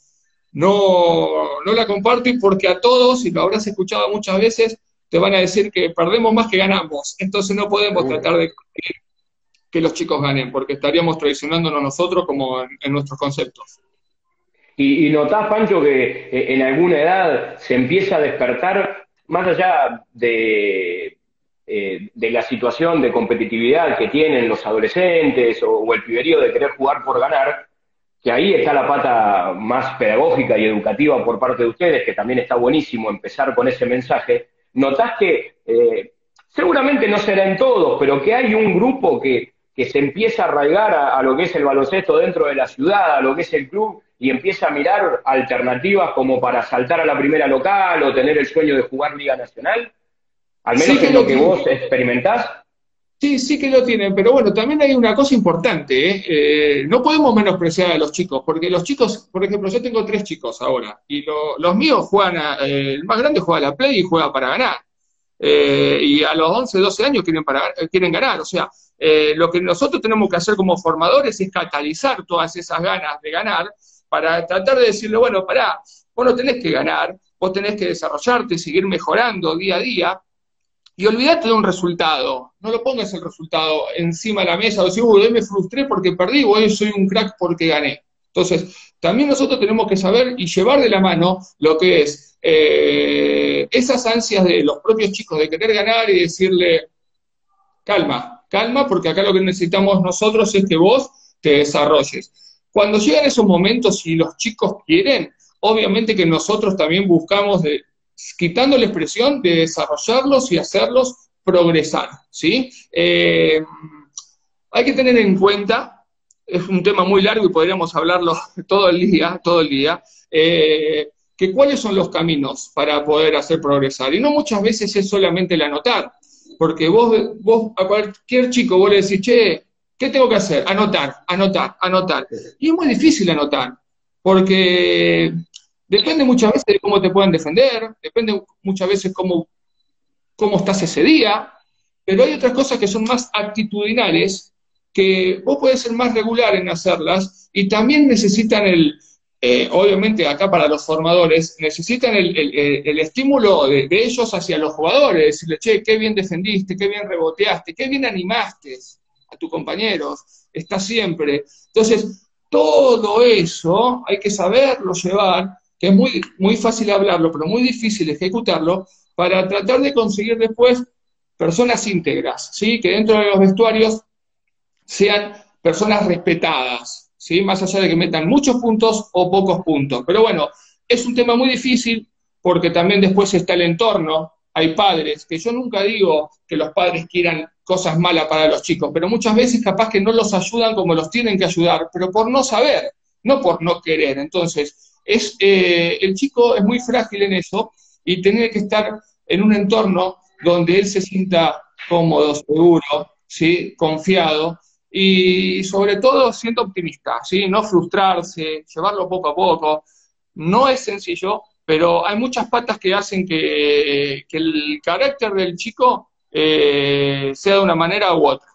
no, no la comparto, y porque a todos, y lo habrás escuchado muchas veces, te van a decir que perdemos más que ganamos, entonces no podemos Uh. tratar de que, que los chicos ganen, porque estaríamos traicionándonos nosotros como en, en nuestros conceptos. Y, y notás, Pancho, que eh, en alguna edad se empieza a despertar, más allá de, eh, de la situación de competitividad que tienen los adolescentes o, o el piberío de querer jugar por ganar, que ahí está la pata más pedagógica y educativa por parte de ustedes, que también está buenísimo empezar con ese mensaje. Notás que eh, seguramente no será en todos, pero que hay un grupo que, que se empieza a arraigar a, a lo que es el baloncesto dentro de la ciudad, a lo que es el club, y empieza a mirar alternativas como para saltar a la primera local o tener el sueño de jugar Liga Nacional, al Sí menos que en lo lo que tienen, vos experimentás. sí, sí que lo tienen, pero bueno, también hay una cosa importante, ¿eh? Eh, no podemos menospreciar a los chicos, porque los chicos, por ejemplo, yo tengo tres chicos ahora, y lo, los míos juegan, a, eh, el más grande juega a la Play y juega para ganar. eh, y a los once, doce años quieren, para, quieren ganar. O sea, eh, lo que nosotros tenemos que hacer como formadores es catalizar todas esas ganas de ganar para tratar de decirle, bueno, pará, vos no tenés que ganar, vos tenés que desarrollarte, seguir mejorando día a día, y olvídate de un resultado. No lo pongas el resultado encima de la mesa o decir, uy, hoy me frustré porque perdí, o hoy soy un crack porque gané. Entonces, también nosotros tenemos que saber y llevar de la mano lo que es eh, esas ansias de los propios chicos de querer ganar y decirle, calma, calma, porque acá lo que necesitamos nosotros es que vos te desarrolles. Cuando llegan esos momentos y los chicos quieren, obviamente que nosotros también buscamos, de, quitando la expresión, de desarrollarlos y hacerlos progresar, ¿sí? Eh, hay que tener en cuenta, es un tema muy largo y podríamos hablarlo todo el día, todo el día, eh, que cuáles son los caminos para poder hacer progresar. Y no muchas veces es solamente el anotar, porque vos, vos a cualquier chico vos le decís, che, ¿qué tengo que hacer? Anotar, anotar, anotar. Y es muy difícil anotar, porque depende muchas veces de cómo te puedan defender, depende muchas veces cómo, cómo estás ese día, pero hay otras cosas que son más actitudinales, que vos podés ser más regular en hacerlas, y también necesitan el, eh, obviamente acá para los formadores, necesitan el, el, el estímulo de, de ellos hacia los jugadores, decirle, che, qué bien defendiste, qué bien reboteaste, qué bien animaste a tus compañeros, está siempre. Entonces, todo eso hay que saberlo llevar, que es muy, muy fácil hablarlo, pero muy difícil ejecutarlo, para tratar de conseguir después personas íntegras, ¿sí? Que dentro de los vestuarios sean personas respetadas, ¿sí? Más allá de que metan muchos puntos o pocos puntos. Pero bueno, es un tema muy difícil porque también después está el entorno. Hay padres, que yo nunca digo que los padres quieran cosas malas para los chicos, pero muchas veces capaz que no los ayudan como los tienen que ayudar, pero por no saber, no por no querer. Entonces, es, eh, el chico es muy frágil en eso y tiene que estar en un entorno donde él se sienta cómodo, seguro, ¿sí? Confiado, y sobre todo siendo optimista, ¿sí? No frustrarse, llevarlo poco a poco. No es sencillo, pero hay muchas patas que hacen que, que el carácter del chico eh, sea de una manera u otra.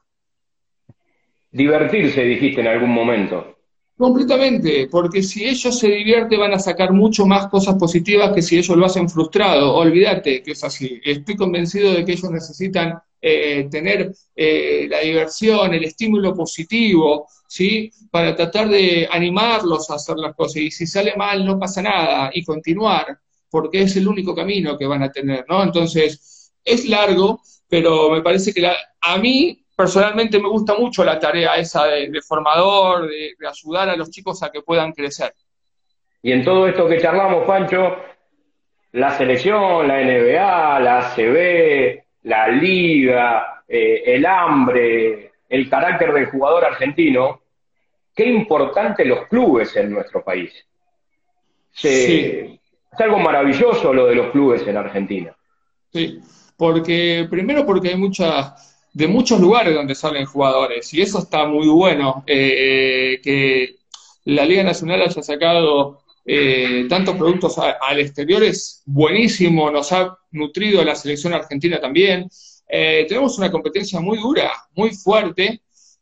Divertirse, dijiste en algún momento. Completamente, porque si ellos se divierten van a sacar mucho más cosas positivas que si ellos lo hacen frustrado. Olvídate que es así. Estoy convencido de que ellos necesitan eh, tener eh, la diversión, el estímulo positivo, ¿sí? Para tratar de animarlos a hacer las cosas. Y si sale mal no pasa nada y continuar, porque es el único camino que van a tener, ¿no? Entonces, es largo, pero me parece que la, a mí personalmente me gusta mucho la tarea esa de, de formador, de, de ayudar a los chicos a que puedan crecer. Y en todo esto que charlamos, Pancho, la selección, la N B A, la A C B, la Liga, eh, el hambre, el carácter del jugador argentino, qué importante los clubes en nuestro país. Se, Sí, es algo maravilloso lo de los clubes en Argentina. sí, porque primero porque hay muchas, de muchos lugares donde salen jugadores, y eso está muy bueno, eh, eh, que la Liga Nacional haya sacado eh, tantos productos a, al exterior es buenísimo, nos ha nutrido la selección argentina también. Eh, tenemos una competencia muy dura, muy fuerte,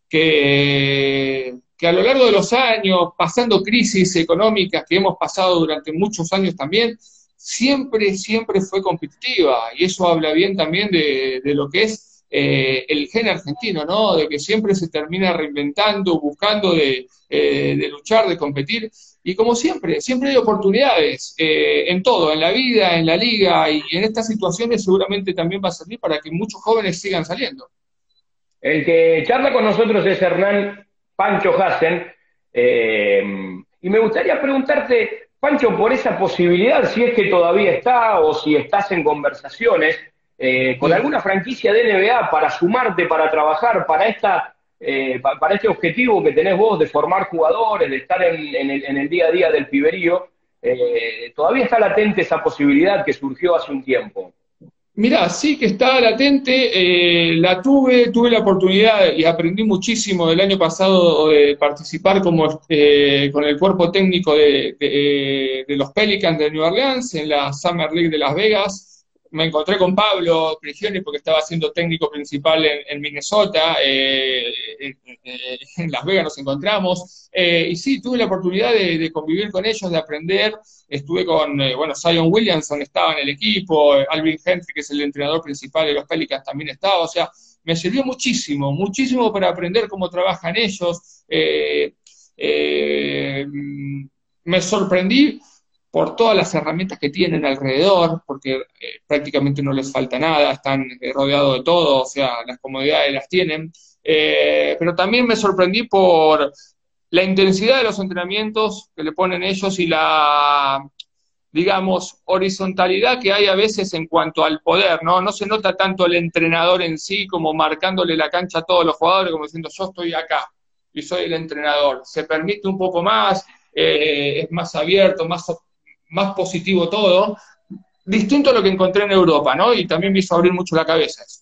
que, que a lo largo de los años, pasando crisis económicas que hemos pasado durante muchos años también, siempre, siempre fue competitiva, y eso habla bien también de, de lo que es eh, el gen argentino, ¿no? De que siempre se termina reinventando, buscando de, eh, de luchar, de competir, y como siempre, siempre hay oportunidades eh, en todo, en la vida, en la liga, y en estas situaciones seguramente también va a servir para que muchos jóvenes sigan saliendo. El que charla con nosotros es Hernán Pancho Hassen, eh, y me gustaría preguntarte, Pancho, por esa posibilidad, si es que todavía está o si estás en conversaciones eh, con Sí. alguna franquicia de N B A para sumarte, para trabajar, para esta, eh, pa- para este objetivo que tenés vos de formar jugadores, de estar en, en el, en el día a día del piberío, eh, todavía está latente esa posibilidad que surgió hace un tiempo. Mirá, sí que está latente, eh, la tuve, tuve la oportunidad y aprendí muchísimo del año pasado de participar como, eh, con el cuerpo técnico de, de, de los Pelicans de New Orleans en la Summer League de Las Vegas. me encontré con Pablo Prigioni porque estaba siendo técnico principal en, en Minnesota, eh, en, en Las Vegas nos encontramos, eh, y sí, tuve la oportunidad de, de convivir con ellos, de aprender, estuve con, eh, bueno, Zion Williamson estaba en el equipo, Alvin Gentry, que es el entrenador principal de los Pelicans, también estaba, o sea, me sirvió muchísimo, muchísimo para aprender cómo trabajan ellos, eh, eh, me sorprendí por todas las herramientas que tienen alrededor, porque eh, prácticamente no les falta nada, están eh, rodeados de todo, o sea, las comodidades las tienen, eh, pero también me sorprendí por la intensidad de los entrenamientos que le ponen ellos y la, digamos, horizontalidad que hay a veces en cuanto al poder, ¿no? No se nota tanto el entrenador en sí como marcándole la cancha a todos los jugadores, como diciendo, yo estoy acá y soy el entrenador. Se permite un poco más, eh, es más abierto, más más positivo todo, distinto a lo que encontré en Europa, ¿no? Y también me hizo abrir mucho la cabeza eso.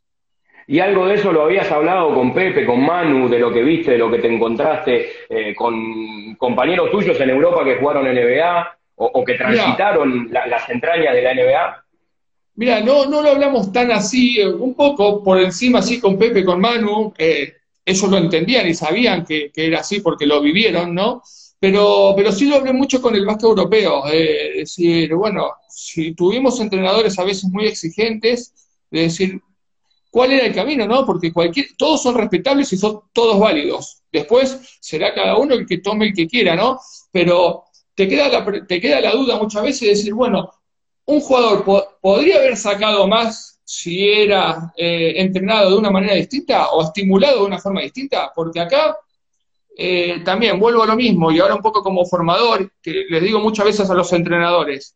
Y algo de eso lo habías hablado con Pepe, con Manu, de lo que viste, de lo que te encontraste, eh, con compañeros tuyos en Europa que jugaron N B A o, o que transitaron la, las entrañas de la N B A. Mira, no, no lo hablamos tan así, un poco por encima, así con Pepe, con Manu, eh, ellos lo entendían y sabían que, que era así porque lo vivieron, ¿no? Pero, pero sí lo hablé mucho con el básquet europeo, eh, es decir, bueno, si tuvimos entrenadores a veces muy exigentes, de decir, ¿cuál era el camino, no? Porque cualquier, todos son respetables y son todos válidos. Después será cada uno el que tome el que quiera, ¿no? Pero te queda la, te queda la duda muchas veces de decir, bueno, un jugador po podría haber sacado más si era eh, entrenado de una manera distinta o estimulado de una forma distinta, porque acá eh, también vuelvo a lo mismo, y ahora un poco como formador, que les digo muchas veces a los entrenadores,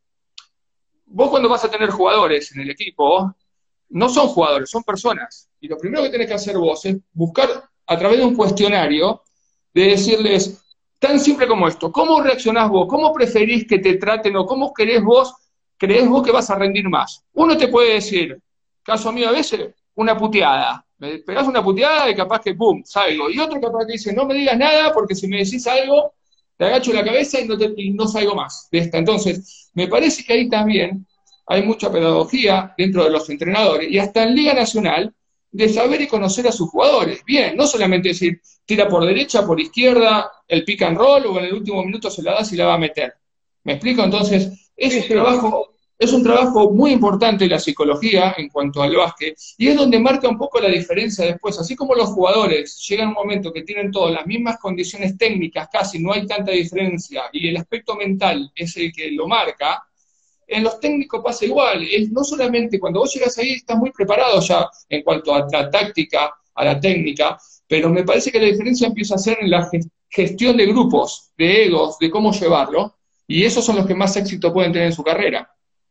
vos cuando vas a tener jugadores en el equipo, no son jugadores, son personas, y lo primero que tenés que hacer vos es buscar a través de un cuestionario, de decirles, tan simple como esto, ¿cómo reaccionás vos? ¿Cómo preferís que te traten o cómo querés vos, creés vos que vas a rendir más? Uno te puede decir, caso mío a veces, una puteada. Me pegás una puteada y capaz que, pum, salgo. Y otro capaz que dice, no me digas nada porque si me decís algo, te agacho la cabeza y no, te, y no salgo más de esta. Entonces, me parece que ahí también hay mucha pedagogía dentro de los entrenadores y hasta en Liga Nacional de saber y conocer a sus jugadores. Bien, no solamente decir, tira por derecha, por izquierda, el pick and roll o en el último minuto se la das y la va a meter. ¿Me explico? Entonces, es un trabajo... Es un trabajo muy importante la psicología en cuanto al básquet, y es donde marca un poco la diferencia después. Así como los jugadores llegan a un momento que tienen todas las mismas condiciones técnicas, casi no hay tanta diferencia, y el aspecto mental es el que lo marca, en los técnicos pasa igual. Es no solamente cuando vos llegas ahí estás muy preparado ya en cuanto a la táctica, a la técnica, pero me parece que la diferencia empieza a ser en la gestión de grupos, de egos, de cómo llevarlo, y esos son los que más éxito pueden tener en su carrera.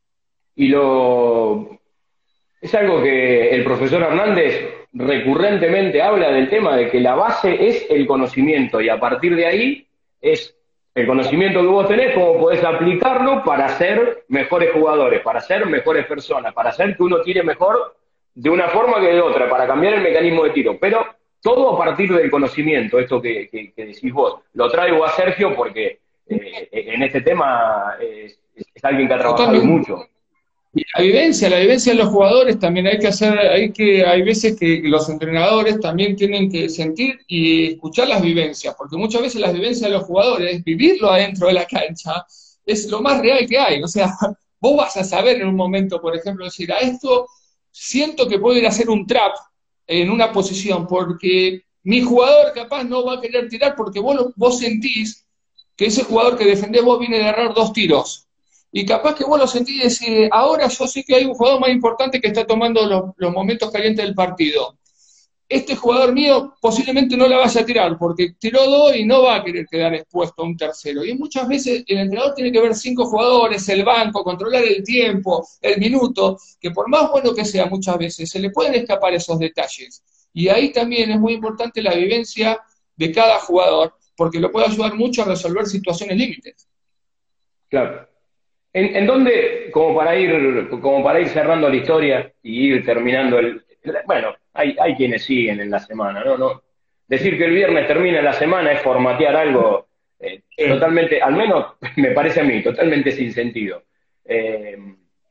Y lo es algo que el profesor Hernández recurrentemente habla del tema de que la base es el conocimiento y a partir de ahí es el conocimiento que vos tenés, cómo podés aplicarlo para ser mejores jugadores, para ser mejores personas, para hacer que uno tire mejor de una forma que de otra, para cambiar el mecanismo de tiro. Pero todo a partir del conocimiento, esto que, que, que decís vos. Lo traigo a Sergio porque eh, en este tema es, es alguien que ha trabajado Totalmente. mucho. Y la vivencia, la vivencia de los jugadores también hay que hacer, hay que, hay veces que los entrenadores también tienen que sentir y escuchar las vivencias, porque muchas veces las vivencias de los jugadores, vivirlo adentro de la cancha, es lo más real que hay. O sea, vos vas a saber en un momento, por ejemplo, decir, a esto siento que puedo ir a hacer un trap en una posición, porque mi jugador capaz no va a querer tirar porque vos, vos sentís que ese jugador que defendés vos viene de errar dos tiros. Y capaz que vos lo sentís y decís, ahora yo sé que hay un jugador más importante que está tomando los, los momentos calientes del partido. Este jugador mío posiblemente no la vaya a tirar, porque tiró dos y no va a querer quedar expuesto a un tercero. Y muchas veces el entrenador tiene que ver cinco jugadores, el banco, controlar el tiempo, el minuto, que por más bueno que sea muchas veces, se le pueden escapar esos detalles. Y ahí también es muy importante la vivencia de cada jugador, porque lo puede ayudar mucho a resolver situaciones límites. Claro. ¿En, en dónde, como para ir como para ir cerrando la historia y ir terminando el... Bueno, hay, hay quienes siguen en la semana, ¿no? ¿no? Decir que el viernes termina la semana es formatear algo eh, totalmente, al menos me parece a mí, totalmente sin sentido. Eh,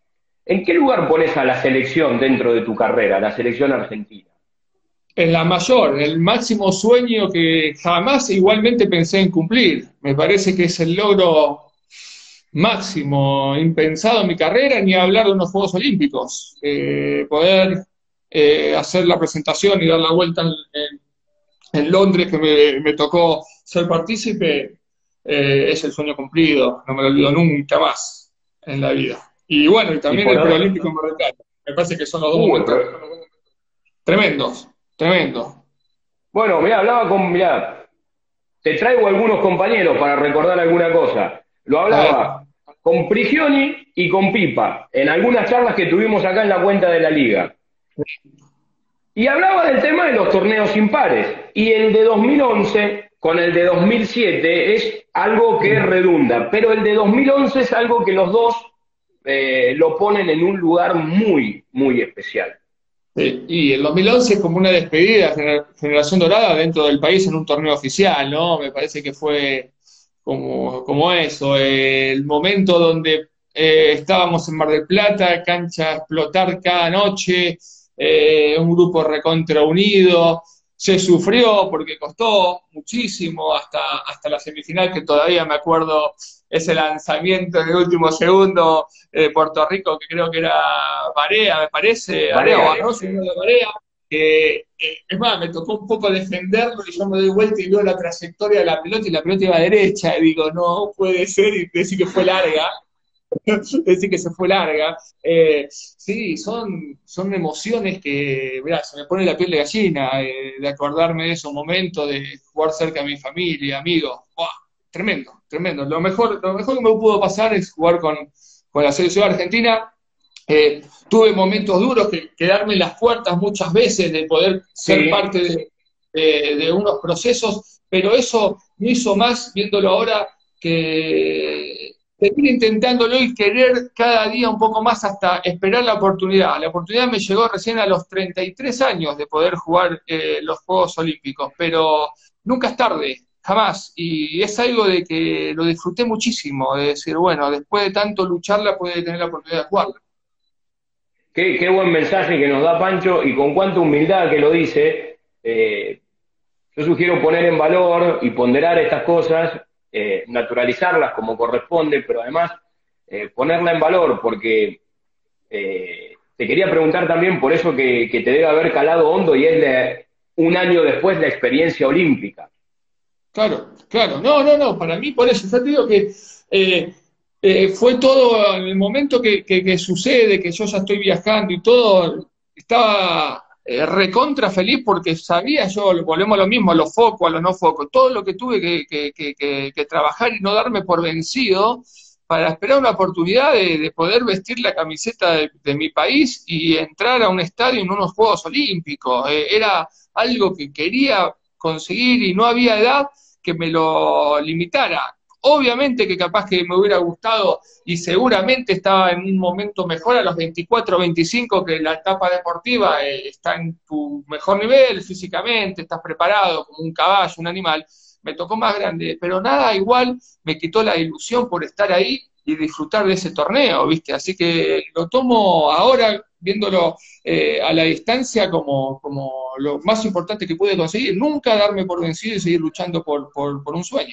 ¿En qué lugar pones a la selección dentro de tu carrera, la selección argentina? En la mayor, el máximo sueño que jamás igualmente pensé en cumplir. Me parece que es el logro máximo, impensado en mi carrera, ni hablar de unos Juegos Olímpicos. Eh, poder eh, hacer la presentación y dar la vuelta en, en- en Londres, que me, me tocó ser partícipe, eh, es el sueño cumplido. No me lo olvido nunca más en la vida. Y bueno, y Y también por el otro, preolímpico en Mar del Plata. Me parece que son los dos uh, el momentos pro- tremendos, tremendos. bueno, mirá, hablaba con, mirá, te traigo algunos compañeros para recordar alguna cosa. Lo A ver, hablaba con Prigioni y con Pipa en algunas charlas que tuvimos acá en la cuenta de la liga. Y hablaba del tema de los torneos impares. Y el de dos mil once con el de dos mil siete es algo que redunda, pero el de dos mil once es algo que los dos eh, lo ponen en un lugar muy, muy especial. sí, y el dos mil once es como una despedida, gener- generación dorada dentro del país en un torneo oficial, ¿no? Me parece que fue como, como eso, eh, el momento donde eh, estábamos en Mar del Plata, cancha a explotar cada noche, eh, un grupo recontra unido, se sufrió porque costó muchísimo hasta, hasta la semifinal, que todavía me acuerdo ese lanzamiento en el último segundo de Puerto Rico, que creo que era Barea, me parece, Barea o Barea. Barroso, uno de Barea, que, eh, es más, me tocó un poco defenderlo y yo me doy vuelta y veo la trayectoria de la pelota y la pelota iba a derecha y digo, no puede ser, y decir que fue larga, decir que se fue larga. Eh, sí, son, son emociones que, mirá, se me pone la piel de gallina eh, de acordarme de esos momentos, de jugar cerca de mi familia, amigos. ¡Buah! Tremendo, tremendo. Lo mejor, lo mejor que me pudo pasar es jugar con, con la selección argentina. Eh, tuve momentos duros, que quedarme en las puertas muchas veces de poder ser Sí, parte de, de, de unos procesos, pero eso me hizo más, viéndolo ahora, que seguir intentándolo y querer cada día un poco más hasta esperar la oportunidad. La oportunidad me llegó recién a los treinta y tres años de poder jugar eh, los Juegos Olímpicos, pero nunca es tarde, jamás. Y es algo de que lo disfruté muchísimo, de decir, bueno, después de tanto lucharla, puede tener la oportunidad de jugarla. qué, qué buen mensaje que nos da Pancho y con cuánta humildad que lo dice. Eh, yo sugiero poner en valor y ponderar estas cosas, eh, naturalizarlas como corresponde, pero además eh, ponerla en valor, porque eh, te quería preguntar también por eso que, que te debe haber calado hondo y es de, un año después la experiencia olímpica. Claro, claro, no, no, no, para mí por eso, yo te digo que eh, eh, fue todo en el momento que, que- que sucede, que yo ya estoy viajando y todo, estaba eh, recontra feliz porque sabía yo, volvemos a lo mismo, a los focos, a los no focos, todo lo que tuve que, que- que- que- que trabajar y no darme por vencido para esperar una oportunidad de, de poder vestir la camiseta de, de mi país y entrar a un estadio en unos Juegos Olímpicos. Eh, era algo que quería conseguir y no había edad que me lo limitara. Obviamente que capaz que me hubiera gustado y seguramente estaba en un momento mejor a los veinticuatro, veinticinco, que la etapa deportiva eh, está en tu mejor nivel físicamente, estás preparado como un caballo, un animal. Me tocó más grande, pero nada igual me quitó la ilusión por estar ahí y disfrutar de ese torneo, ¿viste? Así que lo tomo ahora, viéndolo eh, a la distancia, como, como lo más importante que pude conseguir. Nunca darme por vencido y seguir luchando por, por, por un sueño.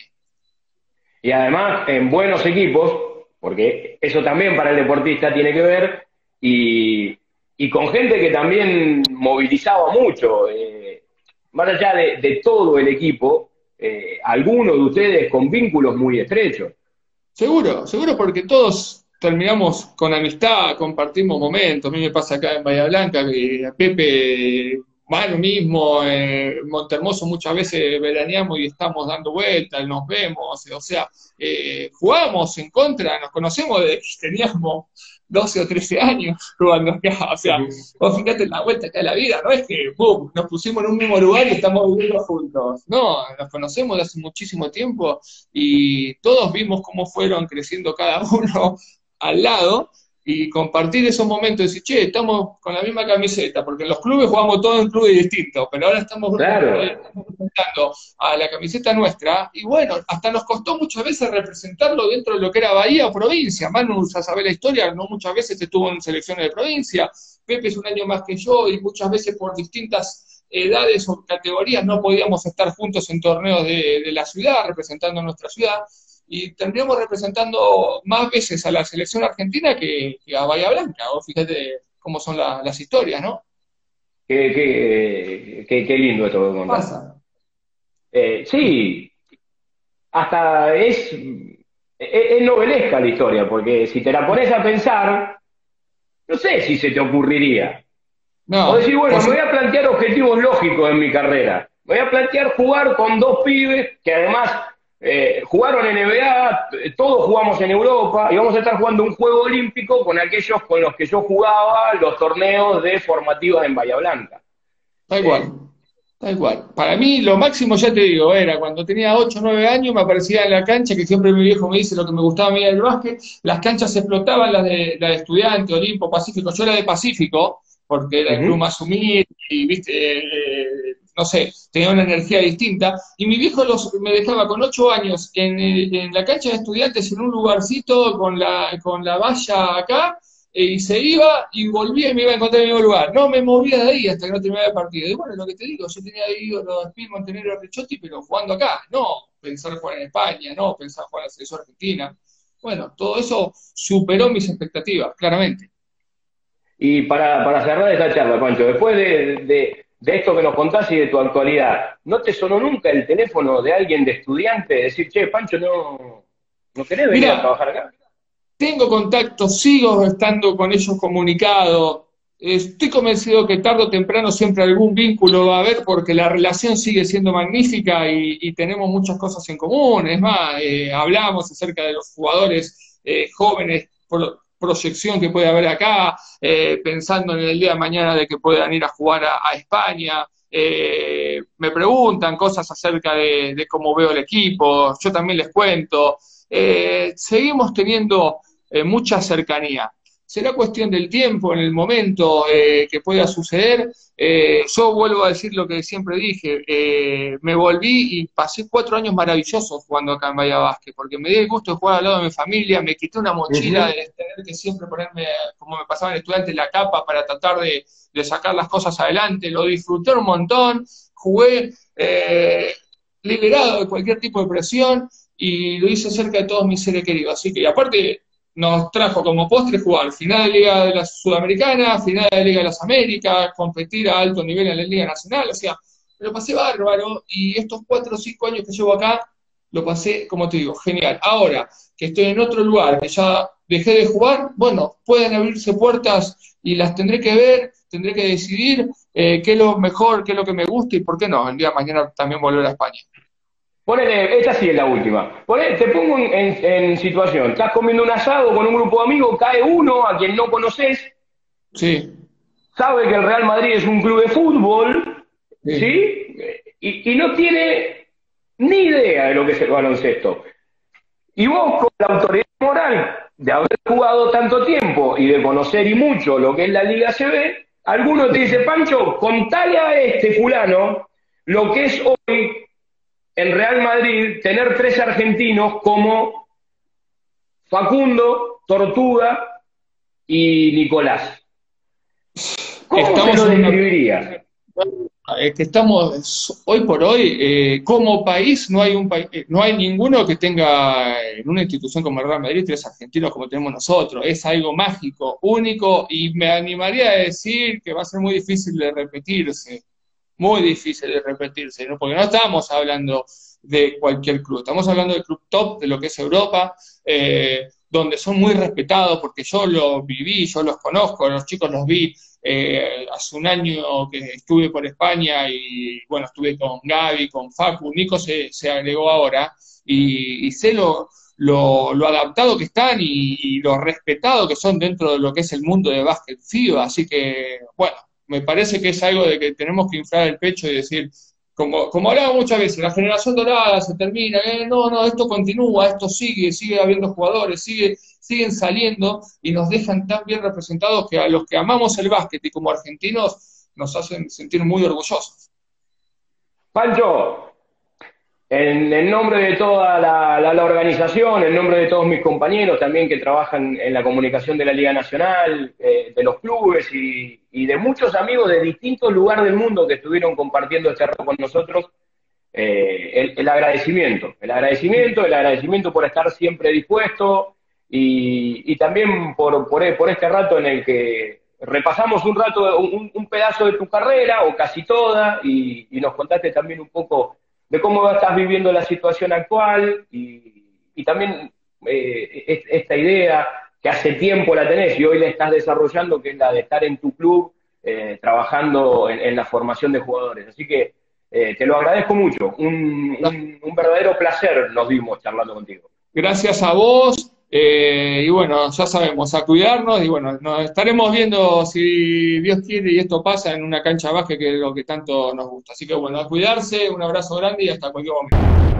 Y además en buenos equipos, porque eso también para el deportista tiene que ver, y, y con gente que también movilizaba mucho, eh, más allá de, de todo el equipo, eh, algunos de ustedes con vínculos muy estrechos. Seguro, seguro porque todos terminamos con amistad, compartimos momentos. A mí me pasa acá en Bahía Blanca que a Pepe, Manu mismo, eh, Montermoso muchas veces veraneamos y estamos dando vueltas, nos vemos, o sea, eh, jugamos en contra, nos conocemos desde que teníamos doce o trece años jugando acá, o sea, vos fíjate en la vuelta acá de la vida, no es que boom, nos pusimos en un mismo lugar y estamos viviendo juntos, no, nos conocemos de hace muchísimo tiempo y todos vimos cómo fueron creciendo cada uno al lado y compartir esos momentos, decir, che, estamos con la misma camiseta, porque en los clubes jugamos todos en clubes distintos, pero ahora estamos, Claro. eh, estamos representando a la camiseta nuestra, y bueno, hasta nos costó muchas veces representarlo dentro de lo que era Bahía o provincia. Manu, ya sabe la historia, no muchas veces estuvo en selecciones de provincia, Pepe es un año más que yo, y muchas veces por distintas edades o categorías no podíamos estar juntos en torneos de, de la ciudad, representando nuestra ciudad, y tendríamos representando más veces a la selección argentina que, que a Bahía Blanca. Vos fíjate cómo son la, las historias, ¿no? Qué, qué, qué, qué lindo esto que contás. Pasa. Eh, sí, hasta es, es, es novelesca la historia, porque si te la pones a pensar, no sé si se te ocurriría. O No, decir, bueno, por me voy su- a plantear objetivos lógicos en mi carrera. Me voy a plantear jugar con dos pibes que además eh, jugaron en N B A, todos jugamos en Europa, y vamos a estar jugando un juego olímpico con aquellos con los que yo jugaba los torneos de formativas en Bahía Blanca. tal Eh, cual, tal cual. Para mí lo máximo, ya te digo, era cuando tenía ocho o nueve años, me aparecía en la cancha, que siempre mi viejo me dice lo que me gustaba a mí del básquet, las canchas explotaban, las de, las de Estudiante, Olimpo, Pacífico, yo era de Pacífico, porque era el club ujú. más humilde, y viste, eh, no sé, tenía una energía distinta, y mi viejo los, me dejaba con ocho años en, eh, en la cancha de Estudiantes, en un lugarcito con la, con la valla acá, eh, y se iba y volvía y me iba a encontrar en el mismo lugar. No me movía de ahí hasta que no terminaba el partido. Y bueno, lo que te digo, yo tenía ahí los Pil, Montenegro, Ricciotti, pero jugando acá, no pensar jugar en España, no pensar jugar en la selección argentina. Bueno, todo eso superó mis expectativas, claramente. Y para, para cerrar esta charla, Pancho, después de, de, de esto que nos contás y de tu actualidad, ¿no te sonó nunca el teléfono de alguien de estudiante decir, che, Pancho, no, no querés venir a Mira, trabajar acá? tengo contacto, sigo estando con ellos comunicado. Estoy convencido que tarde o temprano siempre algún vínculo va a haber porque la relación sigue siendo magnífica y, y tenemos muchas cosas en común. Es más, eh, hablamos acerca de los jugadores eh, jóvenes, pro, proyección que puede haber acá, eh, pensando en el día de mañana de que puedan ir a jugar a, a España. Eh, me preguntan cosas acerca de, de cómo veo el equipo, yo también les cuento. Eh, seguimos teniendo eh, mucha cercanía. Será cuestión del tiempo, en el momento eh, que pueda suceder. Eh, yo vuelvo a decir lo que siempre dije, eh, me volví y pasé cuatro años maravillosos jugando acá en Bahía Básquet, porque me di el gusto de jugar al lado de mi familia, me quité una mochila Ujú. de tener que siempre ponerme, como me pasaba en estudiante, la capa para tratar de, de sacar las cosas adelante, lo disfruté un montón, jugué eh, liberado de cualquier tipo de presión, y lo hice cerca de todos mis seres queridos. Así que, y aparte, nos trajo como postre jugar final de Liga de la Sudamericana, final de Liga de las Américas, competir a alto nivel en la Liga Nacional, o sea, me lo pasé bárbaro y estos cuatro o cinco años que llevo acá, lo pasé, como te digo, genial. Ahora que estoy en otro lugar, que ya dejé de jugar, bueno, pueden abrirse puertas y las tendré que ver, tendré que decidir eh, qué es lo mejor, qué es lo que me gusta y por qué no, el día de mañana también volver a España. Ponele, esta sí es la última. Ponele, te pongo en, en, en situación. Estás comiendo un asado con un grupo de amigos, cae uno a quien no conoces, Sí, sabe que el Real Madrid es un club de fútbol, sí. ¿sí? Y, y no tiene ni idea de lo que es el baloncesto. Y vos, con la autoridad moral de haber jugado tanto tiempo y de conocer y mucho lo que es la Liga C B, alguno te dice, Pancho, contale a este fulano lo que es hoy en Real Madrid tener tres argentinos como Facundo, Tortuga y Nicolás. ¿Cómo se Estamos lo en una describiría? eh, que estamos hoy por hoy, eh, como país, no hay un país, eh, no hay ninguno que tenga en una institución como el Real Madrid tres argentinos como tenemos nosotros. Es algo mágico, único, y me animaría a decir que va a ser muy difícil de repetirse, muy difícil de repetirse, ¿no? Porque no estamos hablando de cualquier club, estamos hablando del club top de lo que es Europa, eh, donde son muy respetados, porque yo lo viví, yo los conozco, los chicos los vi eh, hace un año que estuve por España y bueno, estuve con Gaby, con Facu, Nico se, se agregó ahora, y, y sé lo, lo, lo adaptado que están y, y lo respetado que son dentro de lo que es el mundo de básquet FIBA, así que bueno, me parece que es algo de que tenemos que inflar el pecho y decir, como, como hablaba muchas veces, la generación dorada se termina, eh, no, no, esto continúa, esto sigue, sigue habiendo jugadores, sigue, siguen saliendo y nos dejan tan bien representados que a los que amamos el básquet y como argentinos nos hacen sentir muy orgullosos. Pancho, en, en nombre de toda la, la, la organización, en nombre de todos mis compañeros también que trabajan en la comunicación de la Liga Nacional, eh, de los clubes y, y de muchos amigos de distintos lugares del mundo que estuvieron compartiendo este rato con nosotros, eh, el, el agradecimiento, el agradecimiento, el agradecimiento por estar siempre dispuesto y, y también por, por, por este rato en el que repasamos un rato, un, un pedazo de tu carrera o casi toda y, y nos contaste también un poco de cómo estás viviendo la situación actual y, y también eh, esta idea que hace tiempo la tenés y hoy la estás desarrollando, que es la de estar en tu club eh, trabajando en, en la formación de jugadores. Así que eh, te lo agradezco mucho. Un, un, un verdadero placer nos dimos charlando contigo. Gracias a vos. Eh, y bueno, ya sabemos, a cuidarnos y bueno, nos estaremos viendo si Dios quiere y esto pasa en una cancha baja que es lo que tanto nos gusta. Así que bueno, a cuidarse, un abrazo grande y hasta cualquier momento.